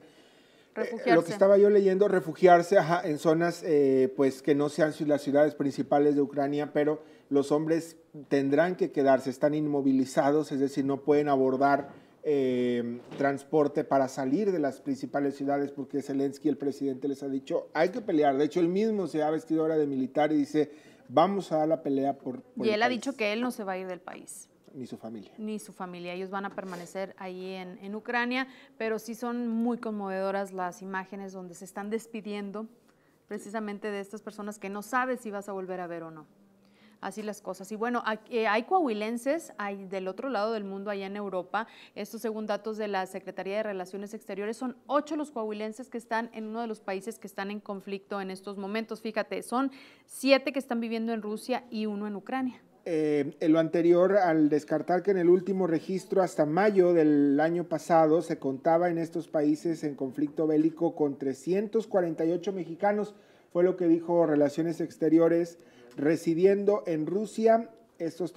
[SPEAKER 2] lo que estaba yo leyendo, refugiarse en zonas pues que no sean las ciudades principales de Ucrania, pero los hombres tendrán que quedarse, están inmovilizados, es decir, no pueden abordar transporte para salir de las principales ciudades, porque Zelensky, el presidente, les ha dicho, hay que pelear. De hecho, él mismo se ha vestido ahora de militar y dice, vamos a dar la pelea por
[SPEAKER 3] y él ha dicho que él no se va a ir del país.
[SPEAKER 2] Ni su familia.
[SPEAKER 3] Ni su familia. Ellos van a permanecer ahí en Ucrania, pero sí son muy conmovedoras las imágenes donde se están despidiendo precisamente de estas personas que no sabes si vas a volver a ver o no. Así las cosas. Y bueno, hay coahuilenses hay del otro lado del mundo, allá en Europa. Esto según datos de la Secretaría de Relaciones Exteriores, son 8 los coahuilenses que están en uno de los países que están en conflicto en estos momentos. Fíjate, son 7 que están viviendo en Rusia y 1 en Ucrania.
[SPEAKER 2] Lo anterior, al descartar que en el último registro hasta mayo del año pasado se contaba en estos países en conflicto bélico con 348 mexicanos, fue lo que dijo Relaciones Exteriores, residiendo en Rusia, estos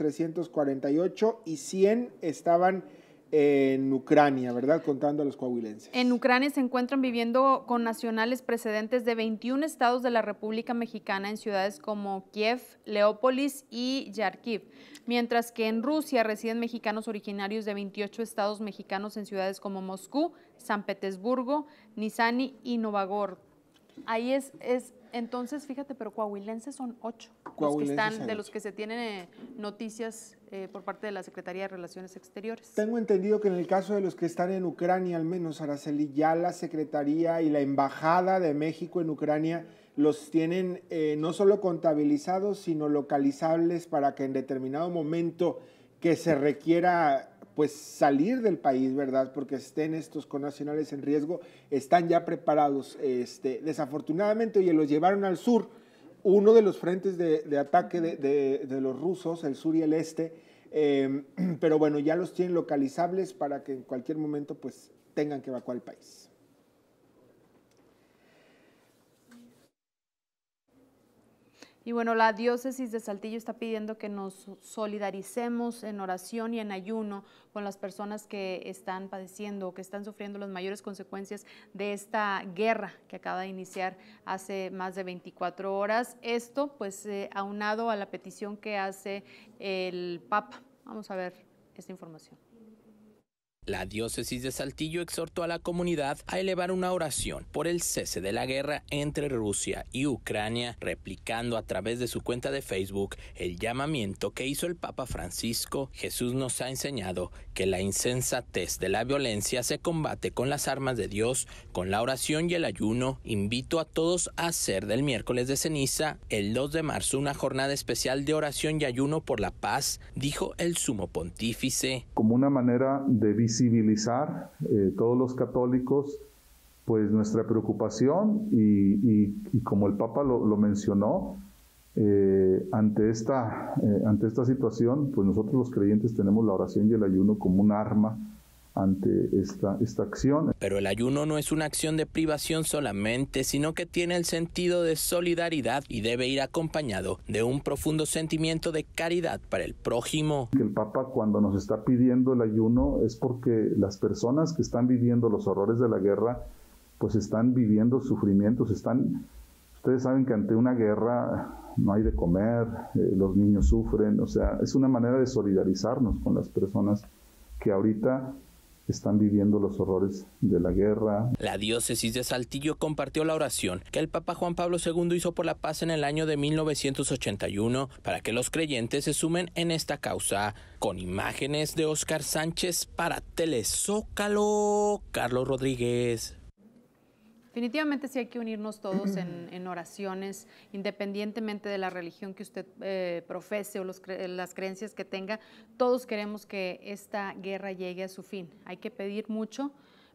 [SPEAKER 2] 348 y 100 estaban en Ucrania, ¿verdad? Contando a los coahuilenses.
[SPEAKER 3] En Ucrania se encuentran viviendo con nacionales procedentes de 21 estados de la República Mexicana en ciudades como Kiev, Leópolis y Yarkiv, mientras que en Rusia residen mexicanos originarios de 28 estados mexicanos en ciudades como Moscú, San Petersburgo, Nizhny y Novgorod. Ahí es entonces, fíjate, pero coahuilenses son 8 los que están, de los que se tienen noticias por parte de la Secretaría de Relaciones Exteriores.
[SPEAKER 2] Tengo entendido que en el caso de los que están en Ucrania, al menos, Araceli, ya la Secretaría y la Embajada de México en Ucrania los tienen no solo contabilizados, sino localizables para que en determinado momento que se requiera pues salir del país, ¿verdad? Porque estén estos connacionales en riesgo, están ya preparados. Desafortunadamente, oye, los llevaron al sur, uno de los frentes de ataque de los rusos, el sur y el este, pero bueno, ya los tienen localizables para que en cualquier momento pues tengan que evacuar el país.
[SPEAKER 3] Y bueno, la diócesis de Saltillo está pidiendo que nos solidaricemos en oración y en ayuno con las personas que están padeciendo o que están sufriendo las mayores consecuencias de esta guerra que acaba de iniciar hace más de 24 horas. Esto pues aunado a la petición que hace el Papa. Vamos a ver esta información.
[SPEAKER 11] La diócesis de Saltillo exhortó a la comunidad a elevar una oración por el cese de la guerra entre Rusia y Ucrania, replicando a través de su cuenta de Facebook el llamamiento que hizo el Papa Francisco. Jesús nos ha enseñado que la insensatez de la violencia se combate con las armas de Dios, con la oración y el ayuno. Invito a todos a hacer del miércoles de ceniza, el 2 de marzo, una jornada especial de oración y ayuno por la paz, dijo el sumo pontífice.
[SPEAKER 12] Como una manera de visibilizar todos los católicos pues nuestra preocupación y como el Papa lo mencionó, ante esta situación, pues nosotros los creyentes tenemos la oración y el ayuno como un arma ante esta acción.
[SPEAKER 11] Pero el ayuno no es una acción de privación solamente, sino que tiene el sentido de solidaridad y debe ir acompañado de un profundo sentimiento de caridad para el prójimo.
[SPEAKER 12] El Papa, cuando nos está pidiendo el ayuno, es porque las personas que están viviendo los horrores de la guerra, pues están viviendo sufrimientos, ustedes saben que ante una guerra no hay de comer, los niños sufren, o sea, es una manera de solidarizarnos con las personas que ahorita están viviendo los horrores de la guerra.
[SPEAKER 11] La diócesis de Saltillo compartió la oración que el Papa Juan Pablo II hizo por la paz en el año de 1981 para que los creyentes se sumen en esta causa. Con imágenes de Óscar Sánchez para Telezócalo, Carlos Rodríguez.
[SPEAKER 3] Definitivamente sí hay que unirnos todos en oraciones, independientemente de la religión que usted profese o las creencias que tenga. Todos queremos que esta guerra llegue a su fin. Hay que pedir mucho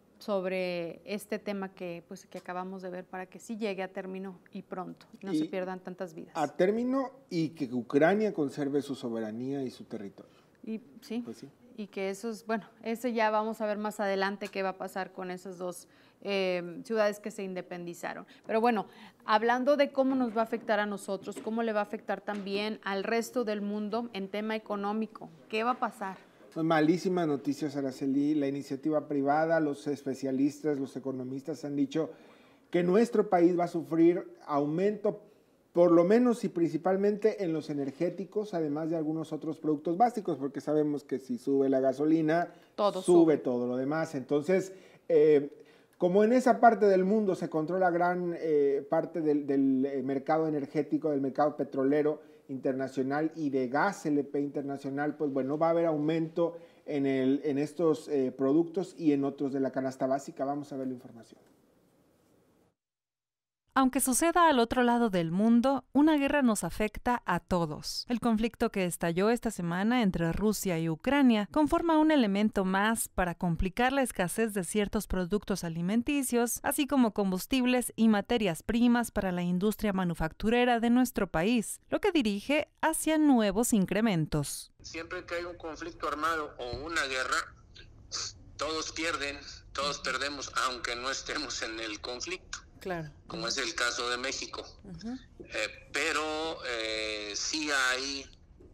[SPEAKER 3] sobre este tema que acabamos de ver para que sí llegue a término y pronto, no se pierdan tantas vidas.
[SPEAKER 2] A término y que Ucrania conserve su soberanía y su territorio.
[SPEAKER 3] Y sí,
[SPEAKER 2] pues sí.
[SPEAKER 3] Y que eso es, bueno, ese ya vamos a ver más adelante qué va a pasar con esas dos ciudades que se independizaron. Pero bueno, hablando de cómo nos va a afectar a nosotros, cómo le va a afectar también al resto del mundo en tema económico, ¿qué va a pasar?
[SPEAKER 2] Malísimas noticias, Araceli. La iniciativa privada, los especialistas, los economistas han dicho que nuestro país va a sufrir aumento, por lo menos y principalmente en los energéticos, además de algunos otros productos básicos, porque sabemos que si sube la gasolina, sube todo lo demás. Entonces, como en esa parte del mundo se controla gran parte del mercado energético, del mercado petrolero internacional y de gas LP internacional, pues bueno, va a haber aumento en estos productos y en otros de la canasta básica. Vamos a ver la información.
[SPEAKER 13] Aunque suceda al otro lado del mundo, una guerra nos afecta a todos. El conflicto que estalló esta semana entre Rusia y Ucrania conforma un elemento más para complicar la escasez de ciertos productos alimenticios, así como combustibles y materias primas para la industria manufacturera de nuestro país, lo que dirige hacia nuevos incrementos.
[SPEAKER 14] Siempre que hay un conflicto armado o una guerra, todos pierden, todos perdemos, aunque no estemos en el conflicto. Claro. Como es el caso de México. Pero sí hay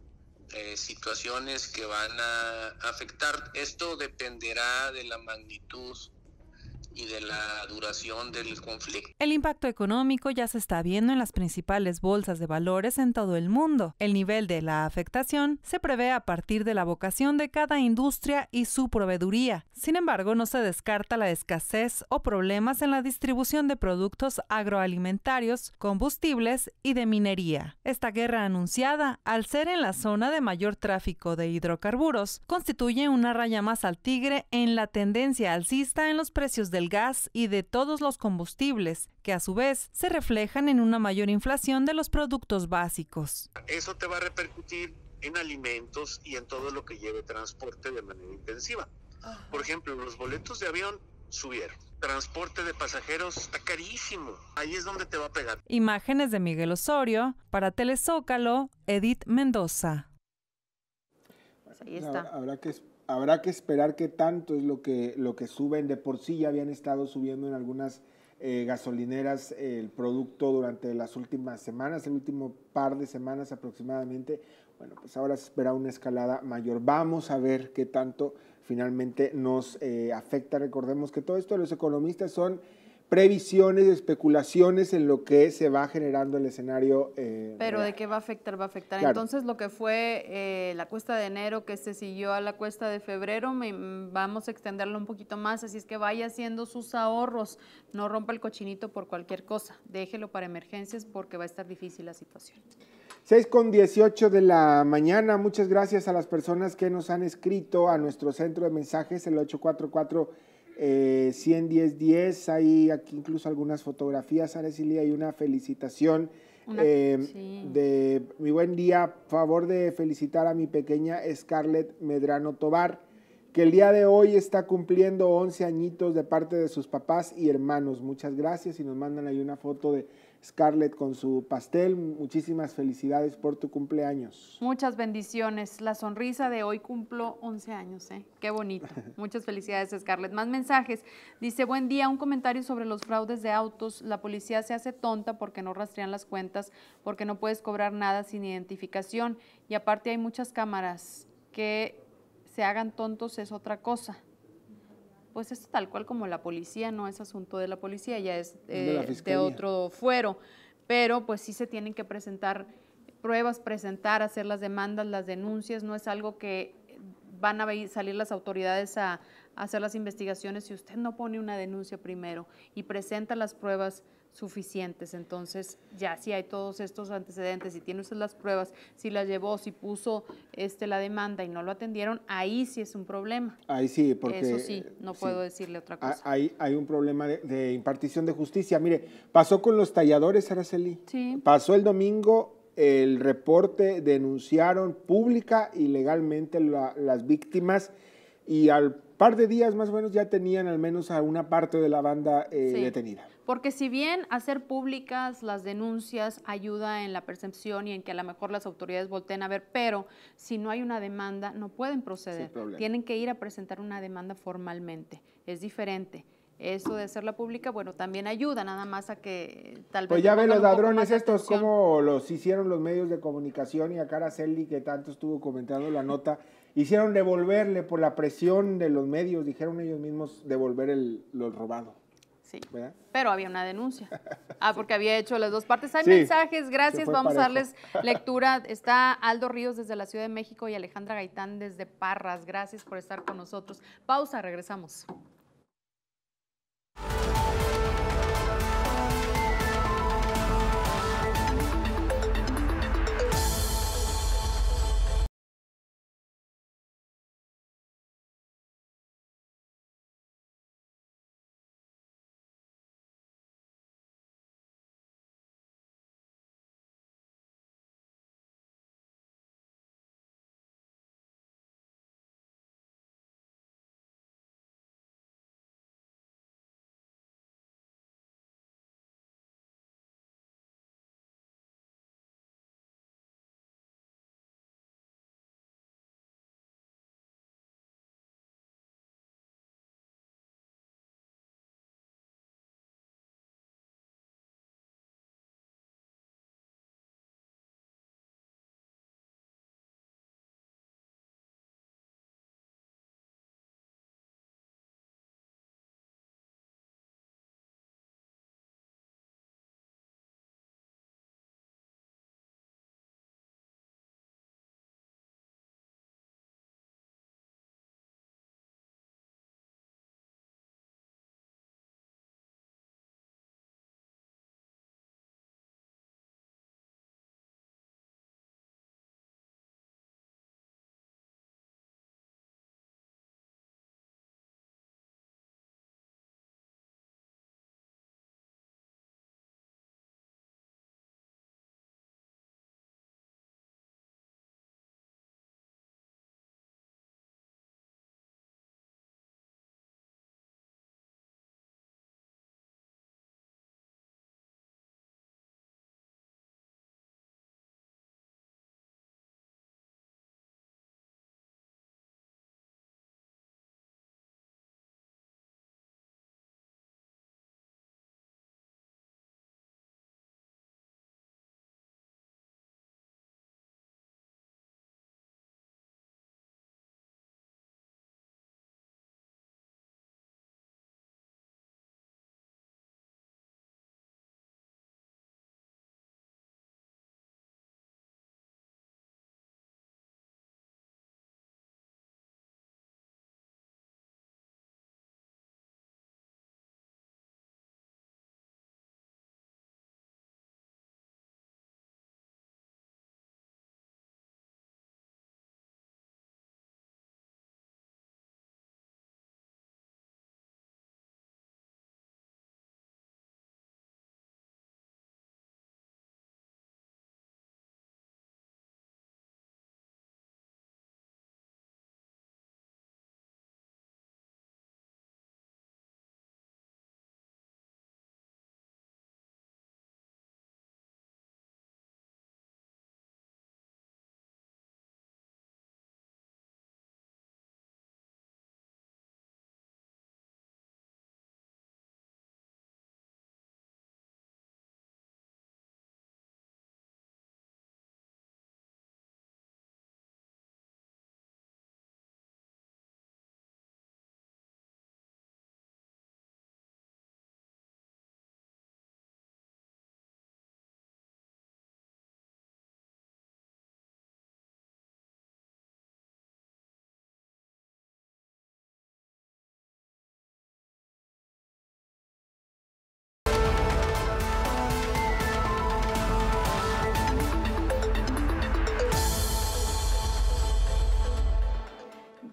[SPEAKER 14] situaciones que van a afectar. Esto dependerá de la magnitud y de la duración del conflicto.
[SPEAKER 13] El impacto económico ya se está viendo en las principales bolsas de valores en todo el mundo. El nivel de la afectación se prevé a partir de la vocación de cada industria y su proveeduría. Sin embargo, no se descarta la escasez o problemas en la distribución de productos agroalimentarios, combustibles y de minería. Esta guerra anunciada, al ser en la zona de mayor tráfico de hidrocarburos, constituye una raya más al tigre en la tendencia alcista en los precios del gas y de todos los combustibles, que a su vez se reflejan en una mayor inflación de los productos básicos.
[SPEAKER 14] Eso te va a repercutir en alimentos y en todo lo que lleve transporte de manera intensiva. Por ejemplo, los boletos de avión subieron. Transporte de pasajeros está carísimo. Ahí es donde te va a pegar.
[SPEAKER 13] Imágenes de Miguel Osorio, para Telezócalo, Edith Mendoza.
[SPEAKER 3] Pues ahí está.
[SPEAKER 2] Habrá que esperar qué tanto es lo que suben. De por sí ya habían estado subiendo en algunas gasolineras el producto durante las últimas semanas, el último par de semanas aproximadamente. Bueno, pues ahora se espera una escalada mayor. Vamos a ver qué tanto finalmente nos afecta. Recordemos que todo esto de los economistas son previsiones, especulaciones en lo que se va generando el escenario.
[SPEAKER 3] Pero ¿de qué va a afectar? Va a afectar.
[SPEAKER 2] Claro.
[SPEAKER 3] Entonces, lo que fue la cuesta de enero que se siguió a la cuesta de febrero, vamos a extenderlo un poquito más, así es que vaya haciendo sus ahorros, no rompa el cochinito por cualquier cosa, déjelo para emergencias porque va a estar difícil la situación.
[SPEAKER 2] 6:18 de la mañana, muchas gracias a las personas que nos han escrito a nuestro centro de mensajes, el 844-110-10, hay aquí incluso algunas fotografías, Araceli, hay una felicitación de mi buen día, favor de felicitar a mi pequeña Scarlett Medrano Tobar, que el día de hoy está cumpliendo 11 añitos de parte de sus papás y hermanos. Muchas gracias, y nos mandan ahí una foto Scarlett con su pastel. Muchísimas felicidades por tu cumpleaños.
[SPEAKER 3] Muchas bendiciones. La sonrisa de hoy cumplo 11 años, ¿eh? Qué bonito. Muchas felicidades, Scarlett. Más mensajes. Dice, buen día, un comentario sobre los fraudes de autos. La policía se hace tonta porque no rastrean las cuentas, porque no puedes cobrar nada sin identificación. Y aparte hay muchas cámaras. Que se hagan tontos es otra cosa. Pues es tal cual como la policía, no es asunto de la policía, ya es de otro fuero, pero pues sí se tienen que presentar pruebas, hacer las demandas, las denuncias, no es algo que van a salir las autoridades a hacer las investigaciones si usted no pone una denuncia primero y presenta las pruebas suficientes. Entonces ya si hay todos estos antecedentes, si tiene usted las pruebas, si las llevó, si puso la demanda y no lo atendieron, ahí sí es un problema.
[SPEAKER 2] Ahí sí, porque
[SPEAKER 3] eso sí, no puedo decirle otra cosa.
[SPEAKER 2] Hay un problema de impartición de justicia. Mire, pasó con los talladores, Araceli.
[SPEAKER 3] Sí.
[SPEAKER 2] Pasó el domingo el reporte, denunciaron pública y legalmente las víctimas y al par de días más o menos ya tenían al menos a una parte de la banda detenida.
[SPEAKER 3] Porque si bien hacer públicas las denuncias ayuda en la percepción y en que a lo mejor las autoridades volteen a ver, pero si no hay una demanda no pueden proceder. Tienen que ir a presentar una demanda formalmente. Es diferente. Eso de hacerla pública, bueno, también ayuda, nada más a que tal vez...
[SPEAKER 2] Pues ya ven los ladrones estos, como los hicieron los medios de comunicación y a Araceli, que tanto estuvo comentando la nota, hicieron devolverle por la presión de los medios, dijeron ellos mismos, devolver lo robado.
[SPEAKER 3] Sí,
[SPEAKER 2] ¿verdad?
[SPEAKER 3] Pero había una denuncia. Porque había hecho las dos partes. Hay mensajes, gracias, vamos a darles lectura. Está Aldo Ríos desde la Ciudad de México y Alejandra Gaitán desde Parras. Gracias por estar con nosotros. Pausa, regresamos.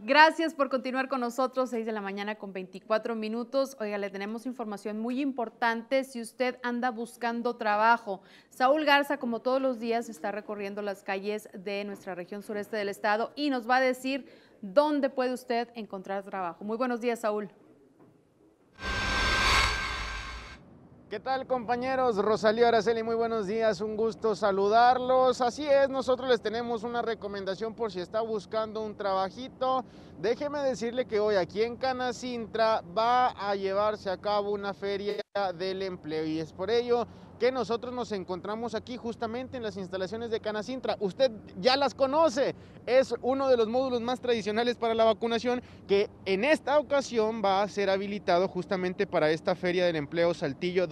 [SPEAKER 3] Gracias por continuar con nosotros, 6 de la mañana con 24 minutos. Oiga, le tenemos información muy importante si usted anda buscando trabajo. Saúl Garza, como todos los días, está recorriendo las calles de nuestra región sureste del estado y nos va a decir dónde puede usted encontrar trabajo. Muy buenos días, Saúl.
[SPEAKER 15] ¿Qué tal, compañeros? Rosalía, Araceli, muy buenos días, un gusto saludarlos. Así es, nosotros les tenemos una recomendación por si está buscando un trabajito. Déjeme decirle que hoy aquí en Canacintra va a llevarse a cabo una feria del empleo y es por ello que nosotros nos encontramos aquí justamente en las instalaciones de Canacintra. Usted ya las conoce, es uno de los módulos más tradicionales para la vacunación que en esta ocasión va a ser habilitado justamente para esta Feria del Empleo Saltillo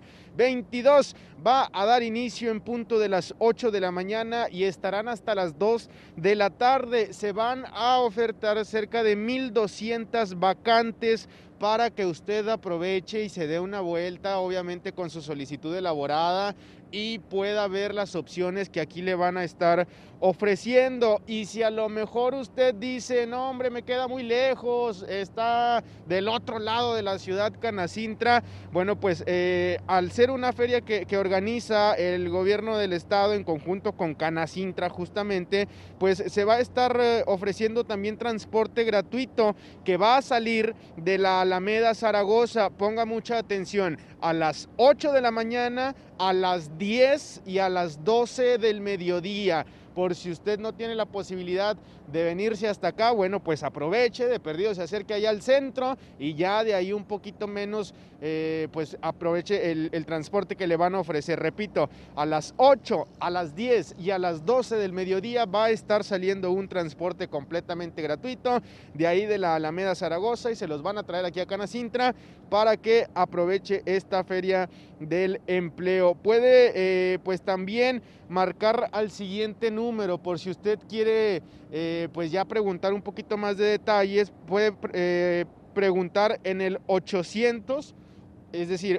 [SPEAKER 15] 2022. Va a dar inicio en punto de las 8 de la mañana y estarán hasta las 2 de la tarde. Se van a ofertar cerca de 1,200 vacantes para que usted aproveche y se dé una vuelta, obviamente con su solicitud elaborada y pueda ver las opciones que aquí le van a estar ofreciendo. Y si a lo mejor usted dice, no hombre, me queda muy lejos, está del otro lado de la ciudad Canacintra, bueno, pues al ser una feria que organiza el gobierno del estado en conjunto con Canacintra justamente, pues se va a estar ofreciendo también transporte gratuito que va a salir de la Alameda Zaragoza. Ponga mucha atención, a las 8 de la mañana, a las 10 y a las 12 del mediodía. Por si usted no tiene la posibilidad de venirse hasta acá, bueno, pues aproveche, de perdido se acerque allá al centro y ya de ahí un poquito menos, pues aproveche el transporte que le van a ofrecer. Repito, a las 8, a las 10 y a las 12 del mediodía va a estar saliendo un transporte completamente gratuito de ahí de la Alameda Zaragoza y se los van a traer aquí a Canacintra para que aproveche esta feria del empleo. Puede pues también marcar al siguiente número por si usted quiere pues ya preguntar un poquito más de detalles. Puede preguntar en el 800, es decir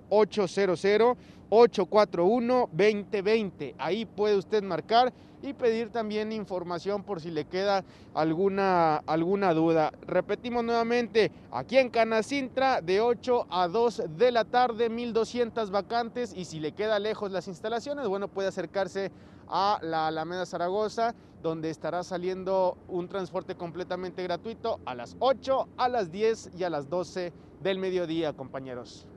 [SPEAKER 15] 800-841-2020. Ahí puede usted marcar y pedir también información por si le queda alguna duda. Repetimos nuevamente, aquí en Canacintra de 8 a 2 de la tarde, 1,200 vacantes y si le queda lejos las instalaciones, bueno, puede acercarse a la Alameda Zaragoza, donde estará saliendo un transporte completamente gratuito a las 8, a las 10 y a las 12 del mediodía, compañeros.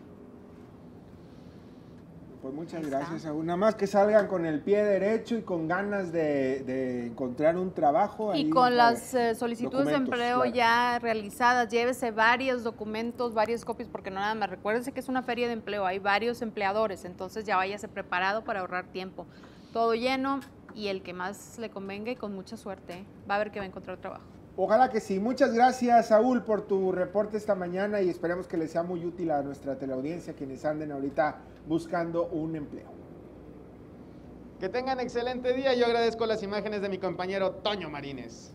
[SPEAKER 2] Pues muchas gracias, Saúl. Nada más que salgan con el pie derecho y con ganas de encontrar un trabajo.
[SPEAKER 3] Y con las solicitudes de empleo claro, ya realizadas, llévese varios documentos, varias copias, porque no nada más, recuérdense que es una feria de empleo, hay varios empleadores, entonces ya váyase preparado para ahorrar tiempo. Todo lleno y el que más le convenga y con mucha suerte, va a ver que va a encontrar trabajo.
[SPEAKER 2] Ojalá que sí. Muchas gracias, Saúl, por tu reporte esta mañana y esperemos que les sea muy útil a nuestra teleaudiencia, quienes anden ahorita buscando un empleo.
[SPEAKER 15] Que tengan excelente día. Yo agradezco las imágenes de mi compañero Toño Marínez.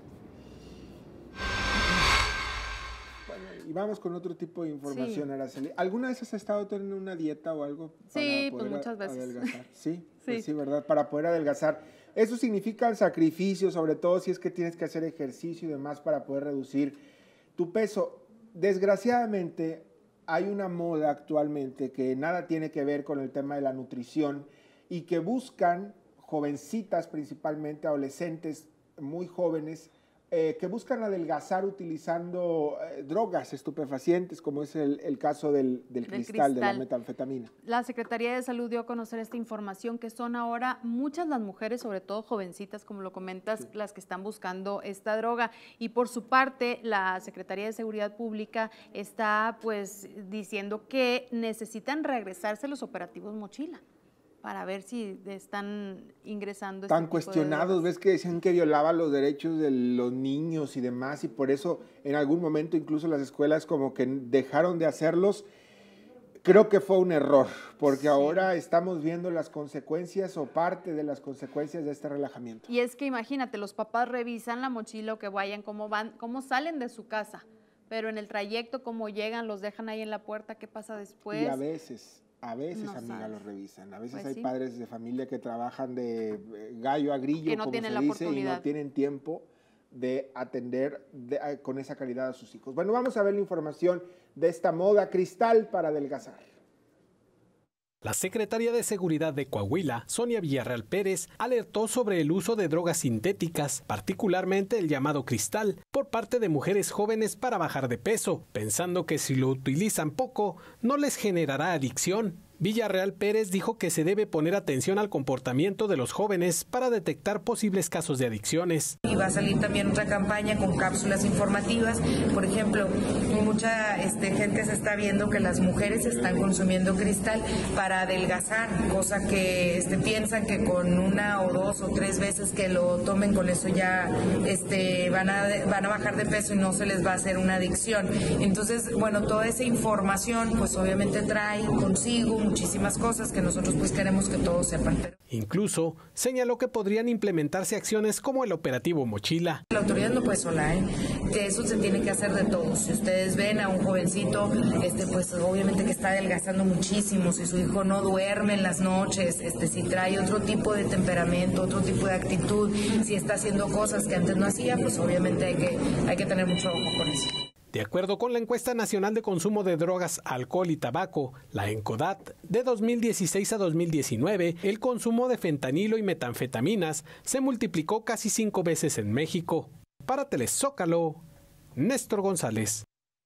[SPEAKER 2] Bueno, y vamos con otro tipo de información, sí. Araceli. ¿Alguna vez has estado teniendo una dieta o algo para
[SPEAKER 3] sí,
[SPEAKER 2] poder
[SPEAKER 3] pues muchas veces.
[SPEAKER 2] adelgazar? Sí,
[SPEAKER 3] sí.
[SPEAKER 2] Pues sí, ¿verdad? Para poder adelgazar. Eso significa el sacrificio, sobre todo si es que tienes que hacer ejercicio y demás para poder reducir tu peso. Desgraciadamente, hay una moda actualmente que nada tiene que ver con el tema de la nutrición y que buscan jovencitas, principalmente adolescentes muy jóvenes, que buscan adelgazar utilizando drogas estupefacientes, como es el caso del cristal, de la metanfetamina.
[SPEAKER 3] La Secretaría de Salud dio a conocer esta información, que son ahora muchas las mujeres, sobre todo jovencitas, como lo comentas, sí, las que están buscando esta droga. Y por su parte, la Secretaría de Seguridad Pública está pues diciendo que necesitan regresarse los operativos Mochila, para ver si están ingresando.
[SPEAKER 2] Tan cuestionados, ves que decían que violaba los derechos de los niños y demás, y por eso en algún momento incluso las escuelas como que dejaron de hacerlos. Creo que fue un error, porque sí, ahora estamos viendo las consecuencias o parte de las consecuencias de este relajamiento.
[SPEAKER 3] Y es que imagínate, los papás revisan la mochila o que vayan, cómo van, cómo salen de su casa, pero en el trayecto, cómo llegan, los dejan ahí en la puerta, ¿qué pasa después?
[SPEAKER 2] Y a veces, no amiga, los revisan. A veces pues hay sí, padres de familia que trabajan de gallo a grillo,
[SPEAKER 3] que no
[SPEAKER 2] como
[SPEAKER 3] tienen
[SPEAKER 2] se
[SPEAKER 3] la
[SPEAKER 2] dice,
[SPEAKER 3] oportunidad,
[SPEAKER 2] y no tienen tiempo de atender con esa calidad a sus hijos. Bueno, vamos a ver la información de esta moda cristal para adelgazar.
[SPEAKER 16] La secretaria de Seguridad de Coahuila, Sonia Villarreal Pérez, alertó sobre el uso de drogas sintéticas, particularmente el llamado cristal, por parte de mujeres jóvenes para bajar de peso, pensando que si lo utilizan poco, no les generará adicción. Villarreal Pérez dijo que se debe poner atención al comportamiento de los jóvenes para detectar posibles casos de adicciones.
[SPEAKER 17] Y va a salir también otra campaña con cápsulas informativas. Por ejemplo, mucha gente se está viendo que las mujeres están consumiendo cristal para adelgazar, cosa que piensan que con 1 o 2 o 3 veces que lo tomen, con eso ya van a bajar de peso y no se les va a hacer una adicción. Entonces, bueno, toda esa información pues obviamente trae consigo muchísimas cosas que nosotros pues queremos que todos sepan.
[SPEAKER 16] Incluso señaló que podrían implementarse acciones como el operativo Mochila.
[SPEAKER 17] La autoridad no puede sola, que eso se tiene que hacer de todos. Si ustedes ven a un jovencito, pues obviamente que está adelgazando muchísimo, si su hijo no duerme en las noches, si trae otro tipo de temperamento, otro tipo de actitud, si está haciendo cosas que antes no hacía, pues obviamente hay que tener mucho ojo con eso.
[SPEAKER 16] De acuerdo con la encuesta nacional de consumo de drogas, alcohol y tabaco, la ENCODAT, de 2016 a 2019, el consumo de fentanilo y metanfetaminas se multiplicó casi 5 veces en México. Para Telezócalo, Néstor González.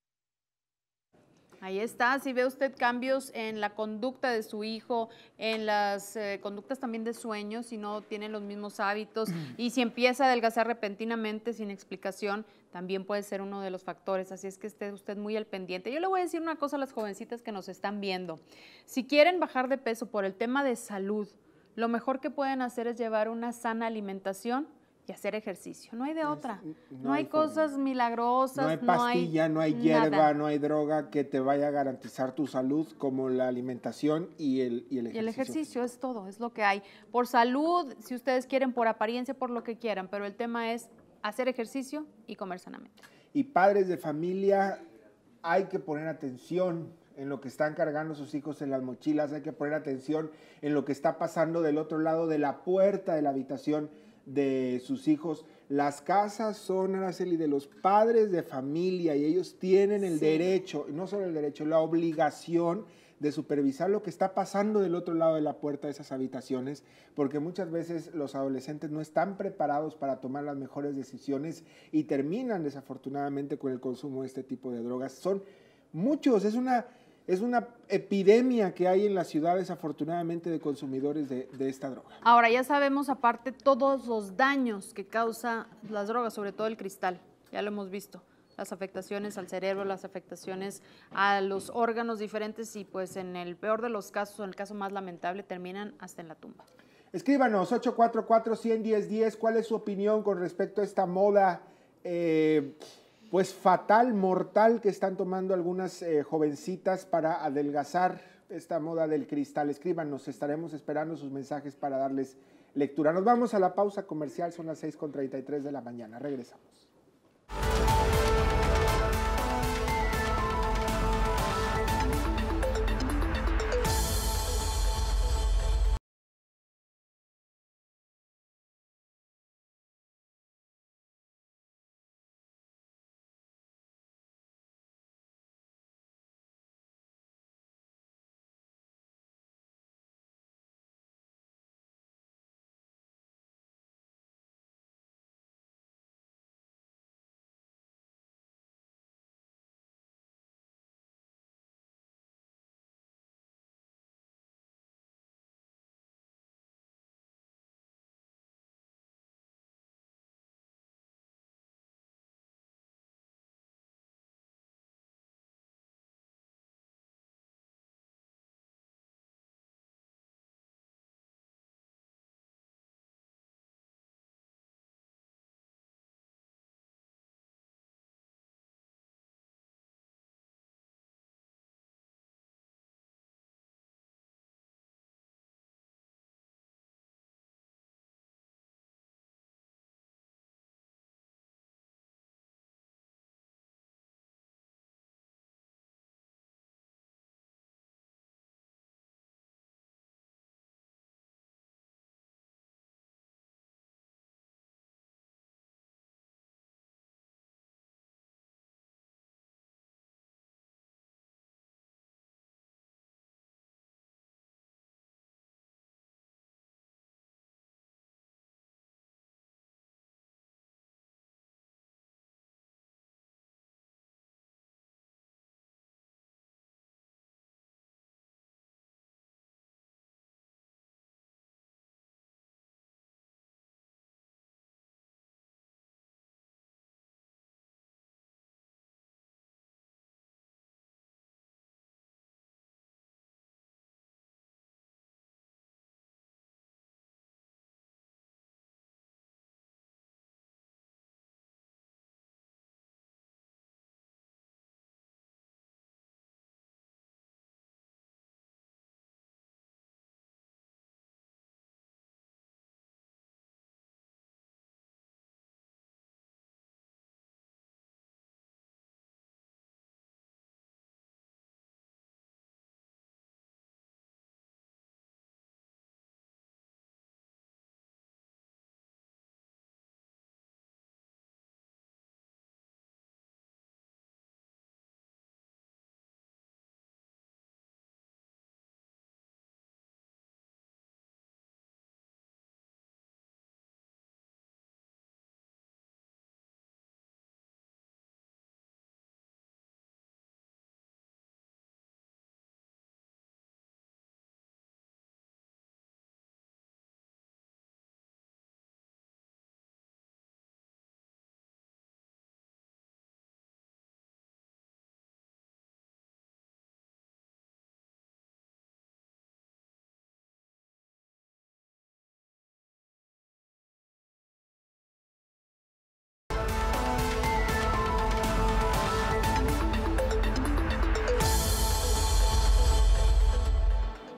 [SPEAKER 3] Ahí está, si ve usted cambios en la conducta de su hijo, en las conductas también de sueño, si no tienen los mismos hábitos y si empieza a adelgazar repentinamente sin explicación, también puede ser uno de los factores, así es que esté usted muy al pendiente. Yo le voy a decir una cosa a las jovencitas que nos están viendo. Si quieren bajar de peso por el tema de salud, lo mejor que pueden hacer es llevar una sana alimentación y hacer ejercicio. No hay de otra. No hay cosas milagrosas.
[SPEAKER 2] No hay pastilla, no hay hierba,
[SPEAKER 3] nada.
[SPEAKER 2] no hay droga que te vaya a garantizar tu salud como la alimentación y el ejercicio.
[SPEAKER 3] Y el ejercicio es todo, es lo que hay. Por salud, si ustedes quieren, por apariencia, por lo que quieran, pero el tema es hacer ejercicio y comer sanamente.
[SPEAKER 2] Y padres de familia, hay que poner atención en lo que están cargando sus hijos en las mochilas, hay que poner atención en lo que está pasando del otro lado de la puerta de la habitación de sus hijos. Las casas son, Araceli, de los padres de familia y ellos tienen el derecho, no solo el derecho, la obligación de supervisar lo que está pasando del otro lado de la puerta de esas habitaciones, porque muchas veces los adolescentes no están preparados para tomar las mejores decisiones y terminan desafortunadamente con el consumo de este tipo de drogas. Son muchos, es una epidemia que hay en las ciudades, afortunadamente, de consumidores de esta droga.
[SPEAKER 3] Ahora, ya sabemos, aparte, todos los daños que causa las drogas, sobre todo el cristal, ya lo hemos visto, las afectaciones al cerebro, las afectaciones a los órganos diferentes y pues en el peor de los casos, en el caso más lamentable, terminan hasta en la tumba.
[SPEAKER 2] Escríbanos, 844-110-10, ¿cuál es su opinión con respecto a esta moda pues fatal, mortal que están tomando algunas jovencitas para adelgazar, esta moda del cristal? Escríbanos, estaremos esperando sus mensajes para darles lectura. Nos vamos a la pausa comercial, son las 6:33 de la mañana. Regresamos.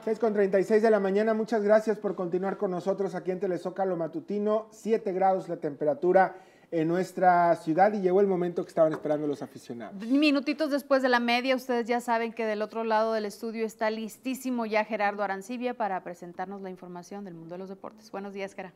[SPEAKER 2] 6:36 de la mañana, muchas gracias por continuar con nosotros aquí en Telezócalo Matutino. 7 grados la temperatura en nuestra ciudad y llegó el momento que estaban esperando los aficionados.
[SPEAKER 3] Minutitos después de la media, ustedes ya saben que del otro lado del estudio está listísimo ya Gerardo Arancibia para presentarnos la información del mundo de los deportes. Buenos días, Gerardo.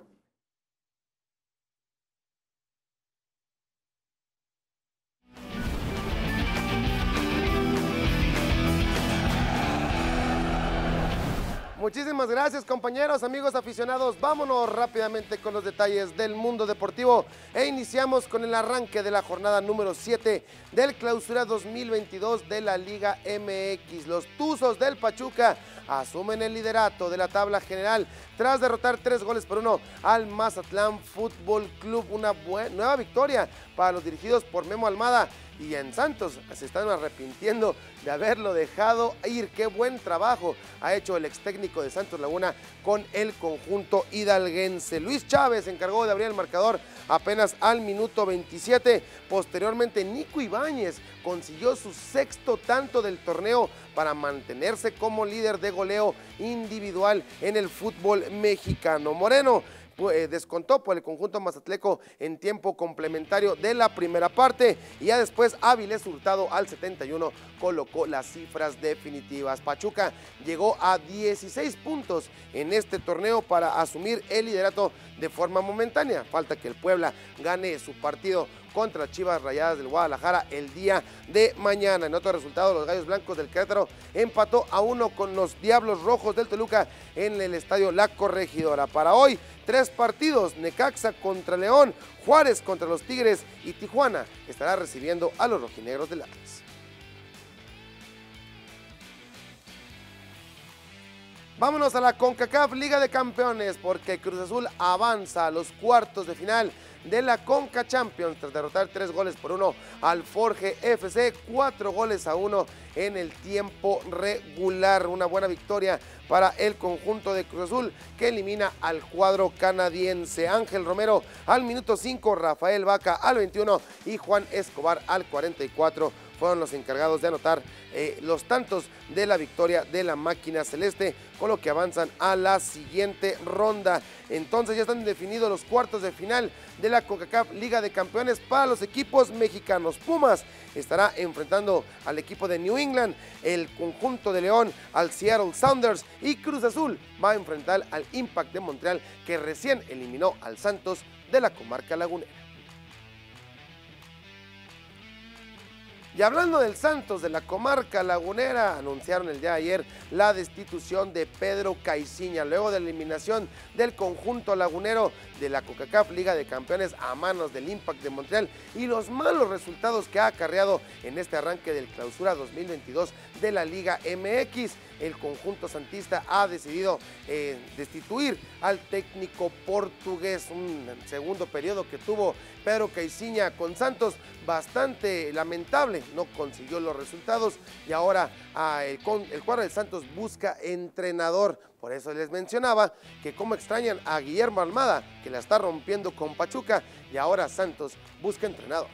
[SPEAKER 15] Muchísimas gracias, compañeros, amigos aficionados. Vámonos rápidamente con los detalles del mundo deportivo e iniciamos con el arranque de la jornada número 7 del Clausura 2022 de la Liga MX. Los Tuzos del Pachuca asumen el liderato de la tabla general tras derrotar 3-1 al Mazatlán Fútbol Club. Una nueva victoria para los dirigidos por Memo Almada. Y en Santos se están arrepintiendo de haberlo dejado ir. Qué buen trabajo ha hecho el ex técnico de Santos Laguna con el conjunto hidalguense. Luis Chávez se encargó de abrir el marcador apenas al minuto 27. Posteriormente, Nico Ibáñez consiguió su 6º tanto del torneo para mantenerse como líder de goleo individual en el fútbol mexicano. Moreno descontó por el conjunto mazatleco en tiempo complementario de la primera parte y ya después Áviles Hurtado al 71 colocó las cifras definitivas. Pachuca llegó a 16 puntos en este torneo para asumir el liderato de forma momentánea. Falta que el Puebla gane su partido contra Chivas Rayadas del Guadalajara el día de mañana. En otro resultado, los Gallos Blancos del Querétaro empató a 1 con los Diablos Rojos del Toluca en el estadio La Corregidora. Para hoy, 3 partidos: Necaxa contra León, Juárez contra los Tigres y Tijuana estará recibiendo a los rojinegros del Atlas. Vámonos a la CONCACAF Liga de Campeones porque Cruz Azul avanza a los cuartos de final de la Conca Champions tras derrotar 3-1 al Forge FC, 4-1 en el tiempo regular. Una buena victoria para el conjunto de Cruz Azul que elimina al cuadro canadiense. Ángel Romero al minuto 5, Rafael Vaca al 21 y Juan Escobar al 44 fueron los encargados de anotar los tantos de la victoria de la máquina celeste, con lo que avanzan a la siguiente ronda. Entonces ya están definidos los cuartos de final de la CONCACAF Liga de Campeones para los equipos mexicanos. Pumas estará enfrentando al equipo de New England, el conjunto de León al Seattle Sounders y Cruz Azul va a enfrentar al Impact de Montreal, que recién eliminó al Santos de la comarca lagunera. Y hablando del Santos de la comarca lagunera, anunciaron el día de ayer la destitución de Pedro Caiciña luego de la eliminación del conjunto lagunero de la CONCACAF Liga de Campeones a manos del Impact de Montreal y los malos resultados que ha acarreado en este arranque del Clausura 2022 de la Liga MX. El conjunto santista ha decidido destituir al técnico portugués. Un segundo periodo que tuvo Pedro Caiciña con Santos bastante lamentable, no consiguió los resultados y ahora el cuadro de Santos busca entrenador. Por eso les mencionaba que cómo extrañan a Guillermo Almada, que la está rompiendo con Pachuca, y ahora Santos busca entrenador.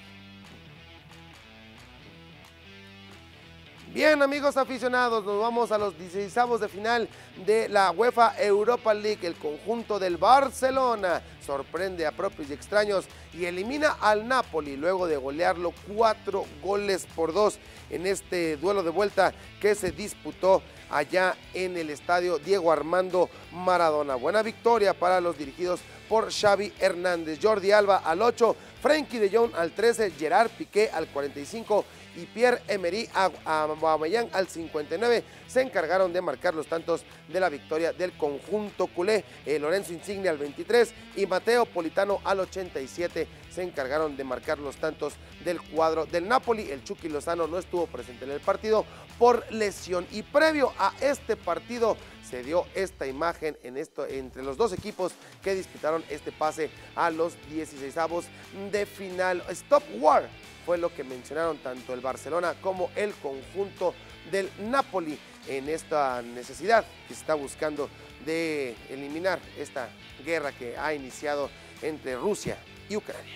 [SPEAKER 15] Bien, amigos aficionados, nos vamos a los 16avos de final de la UEFA Europa League. El conjunto del Barcelona sorprende a propios y extraños y elimina al Napoli luego de golearlo 4-2 en este duelo de vuelta que se disputó allá en el estadio Diego Armando Maradona. Buena victoria para los dirigidos por Xavi Hernández. Jordi Alba al 8, Frenkie de Jong al 13, Gerard Piqué al 45 y Pierre-Emerick Aubameyang al 59 se encargaron de marcar los tantos de la victoria del conjunto culé. Lorenzo Insigne al 23 y Mateo Politano al 87 se encargaron de marcar los tantos del cuadro del Napoli. El Chucky Lozano no estuvo presente en el partido por lesión y previo a este partido se dio esta imagen entre los dos equipos que disputaron este pase a los 16avos de final. Stop War fue lo que mencionaron tanto el Barcelona como el conjunto del Napoli en esta necesidad que se está buscando de eliminar esta guerra que ha iniciado entre Rusia y Ucrania.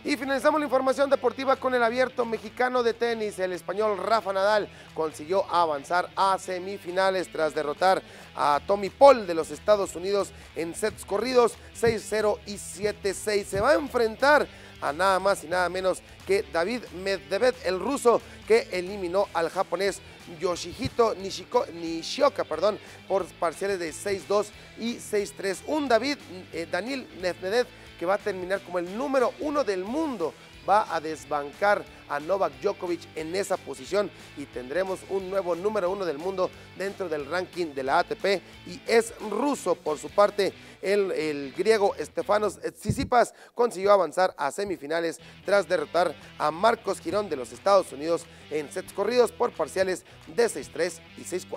[SPEAKER 15] Y finalizamos la información deportiva con el Abierto Mexicano de tenis. El español Rafa Nadal consiguió avanzar a semifinales tras derrotar a Tommy Paul de los Estados Unidos en sets corridos 6-0 y 7-6. Se va a enfrentar a nada más y nada menos que David Medvedev, el ruso, que eliminó al japonés Yoshihito Nishioka, por parciales de 6-2 y 6-3. Un Daniil Medvedev que va a terminar como el número 1 del mundo, va a desbancar a Novak Djokovic en esa posición y tendremos un nuevo número 1 del mundo dentro del ranking de la ATP y es ruso. Por su parte, el griego Stefanos Tsitsipas consiguió avanzar a semifinales tras derrotar a Marcos Girón de los Estados Unidos en sets corridos por parciales de 6-3 y 6-4.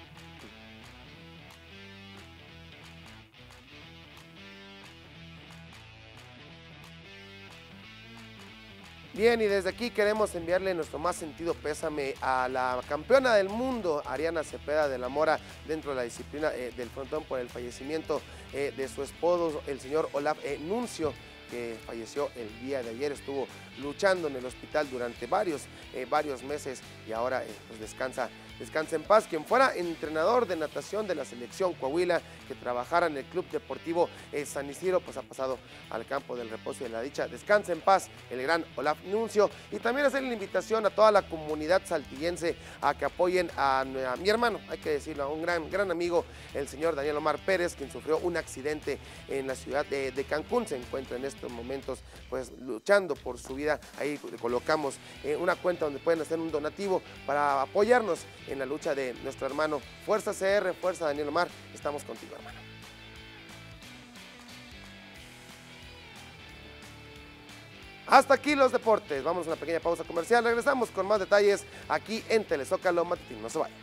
[SPEAKER 15] Bien, y desde aquí queremos enviarle nuestro más sentido pésame a la campeona del mundo, Ariana Cepeda de la Mora, dentro de la disciplina del frontón por el fallecimiento de su esposo, el señor Olaf Nuncio, que falleció el día de ayer. Estuvo luchando en el hospital durante varios meses y ahora pues descansa en paz. Quien fuera entrenador de natación de la selección Coahuila, que trabajara en el Club Deportivo San Isidro, pues ha pasado al campo del reposo y de la dicha. Descansa en paz el gran Olaf Nuncio. Y también hacer la invitación a toda la comunidad saltillense a que apoyen a mi hermano, hay que decirlo, a un gran amigo, el señor Daniel Omar Pérez, quien sufrió un accidente en la ciudad de Cancún. Se encuentra en estos momentos pues luchando por su vida. Ahí colocamos una cuenta donde pueden hacer un donativo para apoyarnos en la lucha de nuestro hermano. Fuerza CR, fuerza Daniel Omar, estamos contigo, hermano. Hasta aquí los deportes, vamos a una pequeña pausa comercial, regresamos con más detalles aquí en Telezócalo Matutino, no se vayan.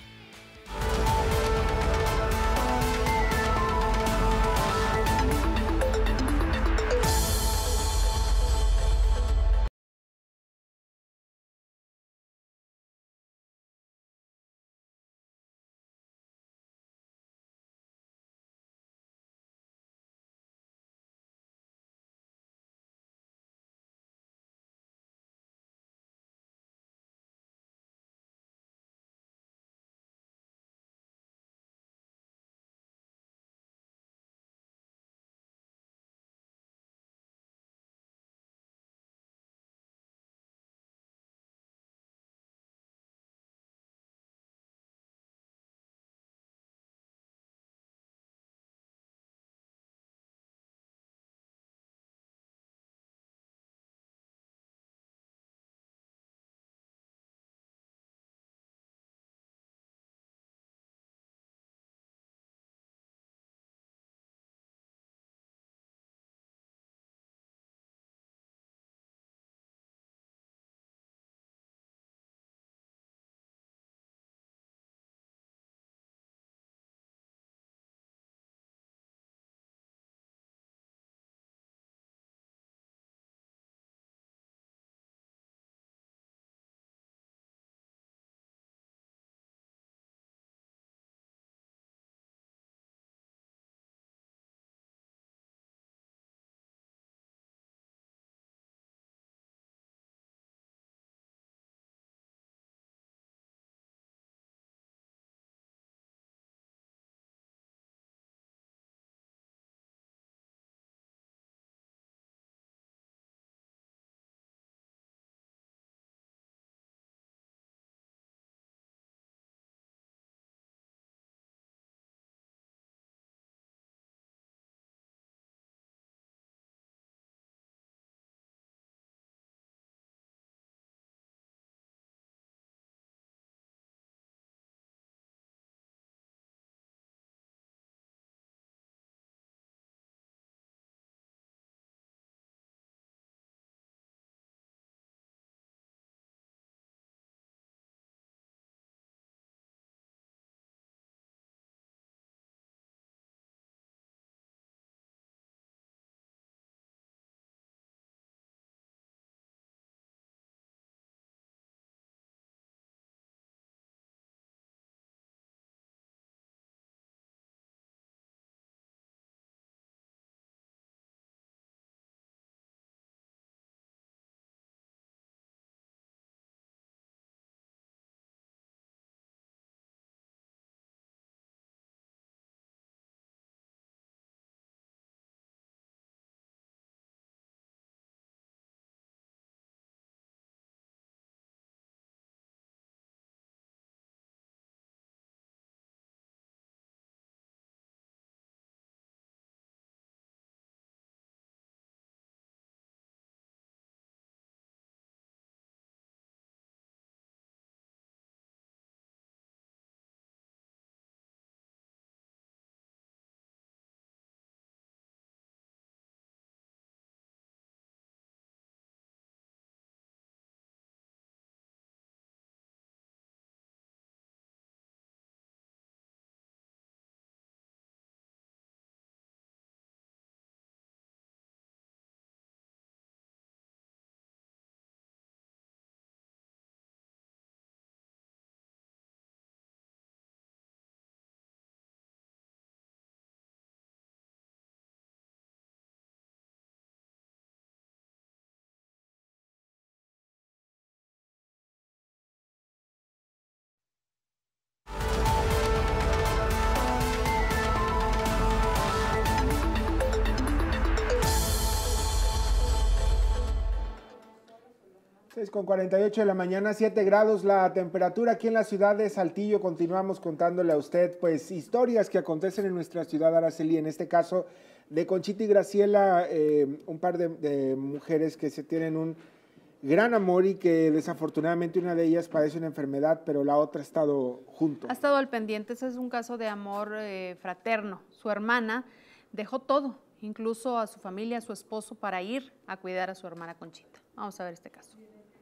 [SPEAKER 2] 6:48 de la mañana, 7 grados la temperatura aquí en la ciudad de Saltillo. Continuamos contándole a usted pues historias que acontecen en nuestra ciudad, Araceli, en este caso de Conchita y Graciela, un par de mujeres que se tienen un gran amor y que desafortunadamente una de ellas padece una enfermedad, pero la otra ha estado junto.
[SPEAKER 3] Ha estado al pendiente. Ese es un caso de amor fraterno. Su hermana dejó todo, incluso a su familia, a su esposo, para ir a cuidar a su hermana Conchita. Vamos a ver este caso.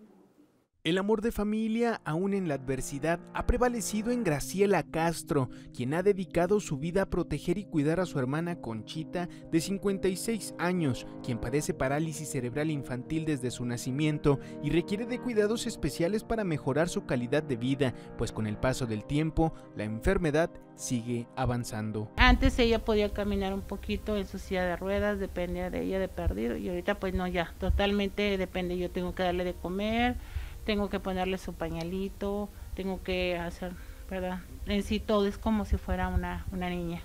[SPEAKER 18] El amor de familia, aún en la adversidad, ha prevalecido en Graciela Castro, quien ha dedicado su vida a proteger y cuidar a su hermana Conchita, de 56 años, quien padece parálisis cerebral infantil desde su nacimiento y requiere de cuidados especiales para mejorar su calidad de vida, pues con el paso del tiempo, la enfermedad sigue avanzando.
[SPEAKER 19] Antes ella podía caminar un poquito en su silla de ruedas, dependía de ella de perdido, y ahorita pues no, ya, totalmente depende. Yo tengo que darle de comer, tengo que ponerle su pañalito, tengo que hacer, ¿verdad? En sí todo es como si fuera una niña.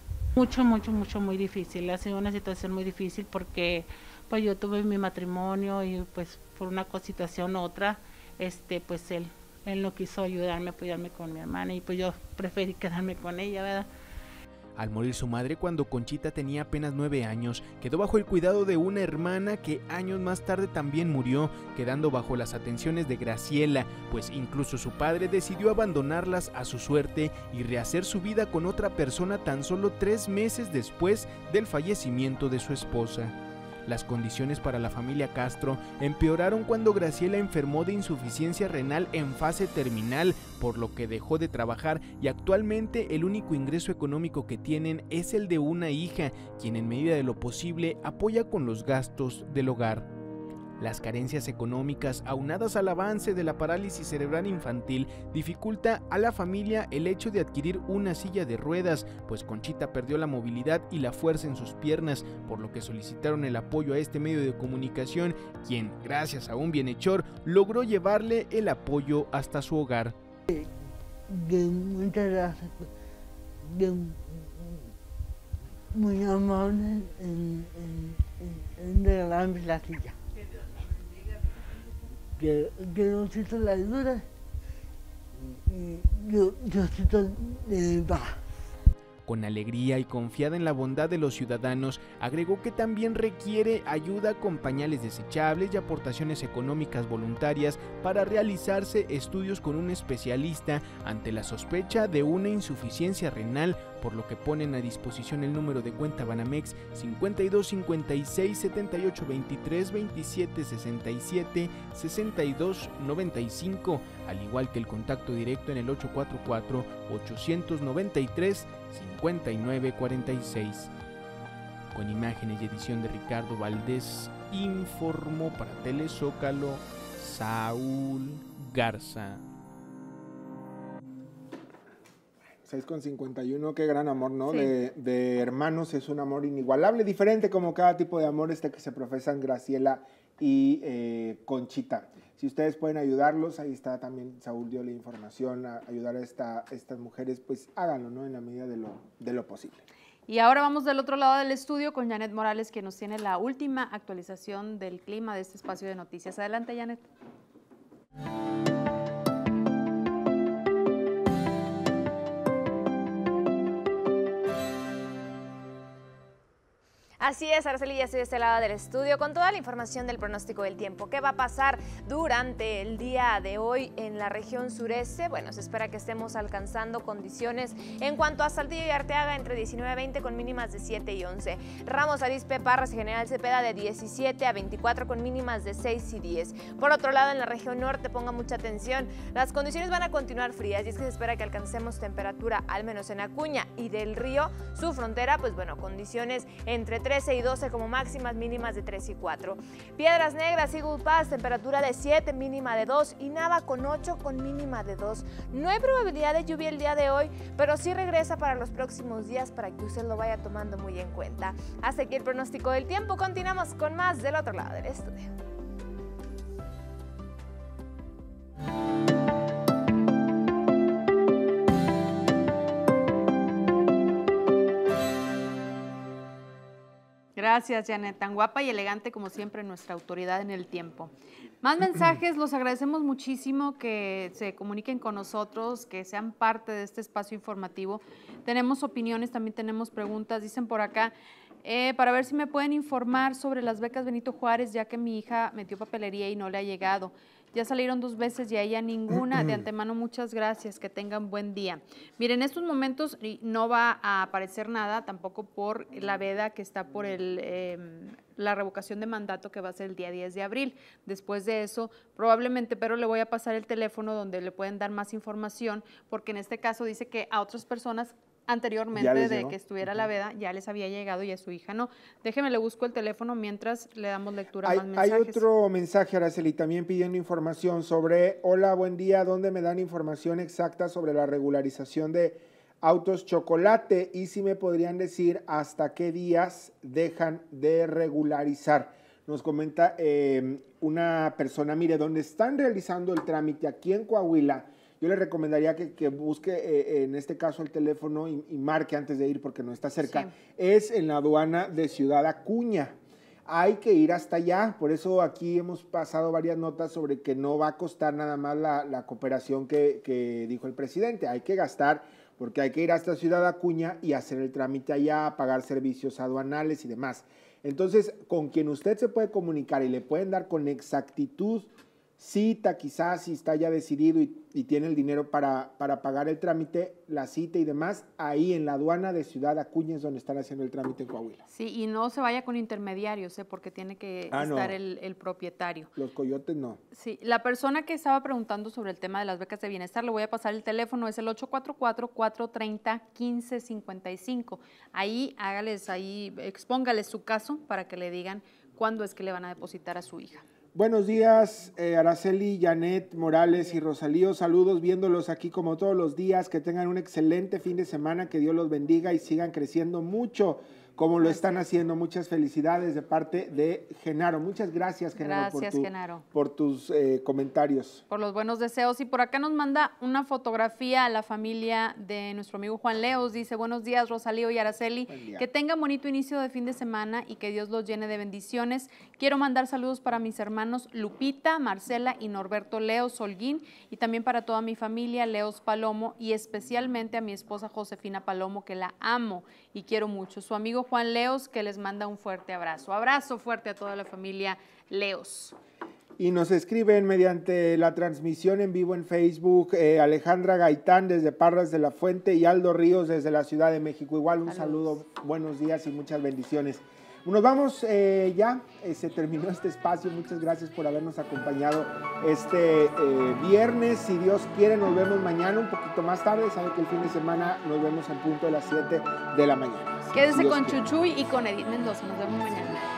[SPEAKER 19] Muy difícil. Ha sido una situación muy difícil porque pues yo tuve mi matrimonio y pues por una situación u otra, pues él no quiso ayudarme, apoyarme con mi hermana y pues yo preferí quedarme con ella, ¿verdad?
[SPEAKER 18] Al morir su madre cuando Conchita tenía apenas 9 años, quedó bajo el cuidado de una hermana que años más tarde también murió, quedando bajo las atenciones de Graciela, pues incluso su padre decidió abandonarlas a su suerte y rehacer su vida con otra persona tan solo 3 meses después del fallecimiento de su esposa. Las condiciones para la familia Castro empeoraron cuando Graciela enfermó de insuficiencia renal en fase terminal, por lo que dejó de trabajar y actualmente el único ingreso económico que tienen es el de una hija, quien en medida de lo posible apoya con los gastos del hogar. Las carencias económicas, aunadas al avance de la parálisis cerebral infantil, dificulta a la familia el hecho de adquirir una silla de ruedas, pues Conchita perdió la movilidad y la fuerza en sus piernas, por lo que solicitaron el apoyo a este medio de comunicación, quien, gracias a un bienhechor, logró llevarle el apoyo hasta su hogar.
[SPEAKER 20] Muchas gracias. Muy amable en regalarme la silla. Que Diosito la ayude y Diosito le va.
[SPEAKER 18] Con alegría y confiada en la bondad de los ciudadanos, agregó que también requiere ayuda con pañales desechables y aportaciones económicas voluntarias para realizarse estudios con un especialista ante la sospecha de una insuficiencia renal, por lo que ponen a disposición el número de cuenta Banamex 52 56 78 23 27 67 62 95, al igual que el contacto directo en el 844 893 5946. Con imágenes y edición de Ricardo Valdés, informó para Telezócalo Saúl Garza.
[SPEAKER 2] 6:51, qué gran amor, ¿no?
[SPEAKER 3] Sí.
[SPEAKER 2] De hermanos, es un amor inigualable, diferente como cada tipo de amor que se profesan Graciela y Conchita. Si ustedes pueden ayudarlos, ahí está también, Saúl dio la información, a ayudar a estas mujeres, pues háganlo, ¿no? En la medida de lo posible.
[SPEAKER 3] Y ahora vamos del otro lado del estudio con Janet Morales, que nos tiene la última actualización del clima de este espacio de noticias. Adelante, Janet.
[SPEAKER 4] Así es, Araceli, ya estoy de este lado del estudio con toda la información del pronóstico del tiempo. ¿Qué va a pasar durante el día de hoy en la región sureste? Bueno, se espera que estemos alcanzando condiciones en cuanto a Saltillo y Arteaga entre 19 a 20 con mínimas de 7 y 11. Ramos Arizpe, Parras y General Cepeda de 17 a 24 con mínimas de 6 y 10. Por otro lado, en la región norte, ponga mucha atención, las condiciones van a continuar frías y es que se espera que alcancemos temperatura, al menos en Acuña y del Río, su frontera, pues bueno, condiciones entre 13 y 12 como máximas, mínimas de 3 y 4. Piedras Negras, Eagle Pass, temperatura de 7, mínima de 2 y Nava con 8 con mínima de 2. No hay probabilidad de lluvia el día de hoy, pero sí regresa para los próximos días para que usted lo vaya tomando muy en cuenta. Hasta aquí el pronóstico del tiempo. Continuamos con más del otro lado del estudio.
[SPEAKER 3] Gracias, Janet. Tan guapa y elegante como siempre nuestra autoridad en el tiempo. Más mensajes, los agradecemos muchísimo que se comuniquen con nosotros, que sean parte de este espacio informativo. Tenemos opiniones, también tenemos preguntas. Dicen por acá, para ver si me pueden informar sobre las becas Benito Juárez, ya que mi hija metió papelería y no le ha llegado. Ya salieron 2 veces y a ella ninguna. De antemano, muchas gracias. Que tengan buen día. Miren, en estos momentos no va a aparecer nada, tampoco por la veda que está por la revocación de mandato que va a ser el día 10 de abril. Después de eso, probablemente, pero le voy a pasar el teléfono donde le pueden dar más información, porque en este caso dice que a otras personas anteriormente de que estuviera la veda, ya les había llegado y a su hija no. Déjeme, le busco el teléfono mientras le damos lectura a más mensajes.
[SPEAKER 2] Hay otro mensaje, Araceli, también pidiendo información sobre, hola, buen día, ¿dónde me dan información exacta sobre la regularización de autos chocolate? Y si me podrían decir hasta qué días dejan de regularizar. Nos comenta una persona, mire, donde están realizando el trámite aquí en Coahuila, yo le recomendaría que busque en este caso el teléfono y marque antes de ir porque no está cerca. Sí. Es en la aduana de Ciudad Acuña. Hay que ir hasta allá, por eso aquí hemos pasado varias notas sobre que no va a costar nada más la cooperación que dijo el presidente. Hay que gastar porque hay que ir hasta Ciudad Acuña y hacer el trámite allá, pagar servicios aduanales y demás. Entonces, con quien usted se puede comunicar y le pueden dar con exactitud cita, quizás si está ya decidido y tiene el dinero para pagar el trámite, la cita y demás, ahí en la aduana de Ciudad Acuña es donde están haciendo el trámite en Coahuila. Sí, y no se vaya con intermediarios, porque tiene que estar no. el propietario. Los coyotes no. Sí, la persona que estaba preguntando sobre el tema de las becas de bienestar, le voy a pasar el teléfono, es el 844-430-1555. Ahí expóngales su caso para que le digan cuándo es que le van a depositar a su hija. Buenos días, Araceli, Janet, Morales y Rosalío, saludos viéndolos aquí como todos los días, que tengan un excelente fin de semana, que Dios los bendiga y sigan creciendo mucho como lo están haciendo. Muchas felicidades de parte de Genaro. Muchas gracias, Genaro, por tus comentarios. Por los buenos deseos. Y por acá nos manda una fotografía a la familia de nuestro amigo Juan Leos. Dice, buenos días, Rosalío y Araceli. Que tengan bonito inicio de fin de semana y que Dios los llene de bendiciones. Quiero mandar saludos para mis hermanos Lupita, Marcela y Norberto Leos Holguín, y también para toda mi familia Leos Palomo, y especialmente a mi esposa Josefina Palomo, que la amo y quiero mucho. Su amigo Juan Leos, que les manda un fuerte abrazo. Abrazo fuerte a toda la familia Leos. Y nos escriben mediante la transmisión en vivo en Facebook, Alejandra Gaitán desde Parras de la Fuente y Aldo Ríos desde la Ciudad de México. Igual un saludo, buenos días y muchas bendiciones. Nos vamos ya, se terminó este espacio. Muchas gracias por habernos acompañado este viernes. Si Dios quiere, nos vemos mañana un poquito más tarde. Sabe que el fin de semana nos vemos en punto de las 7 de la mañana. Quédese con Chuchuy y con Edith Mendoza. Nos vemos mañana.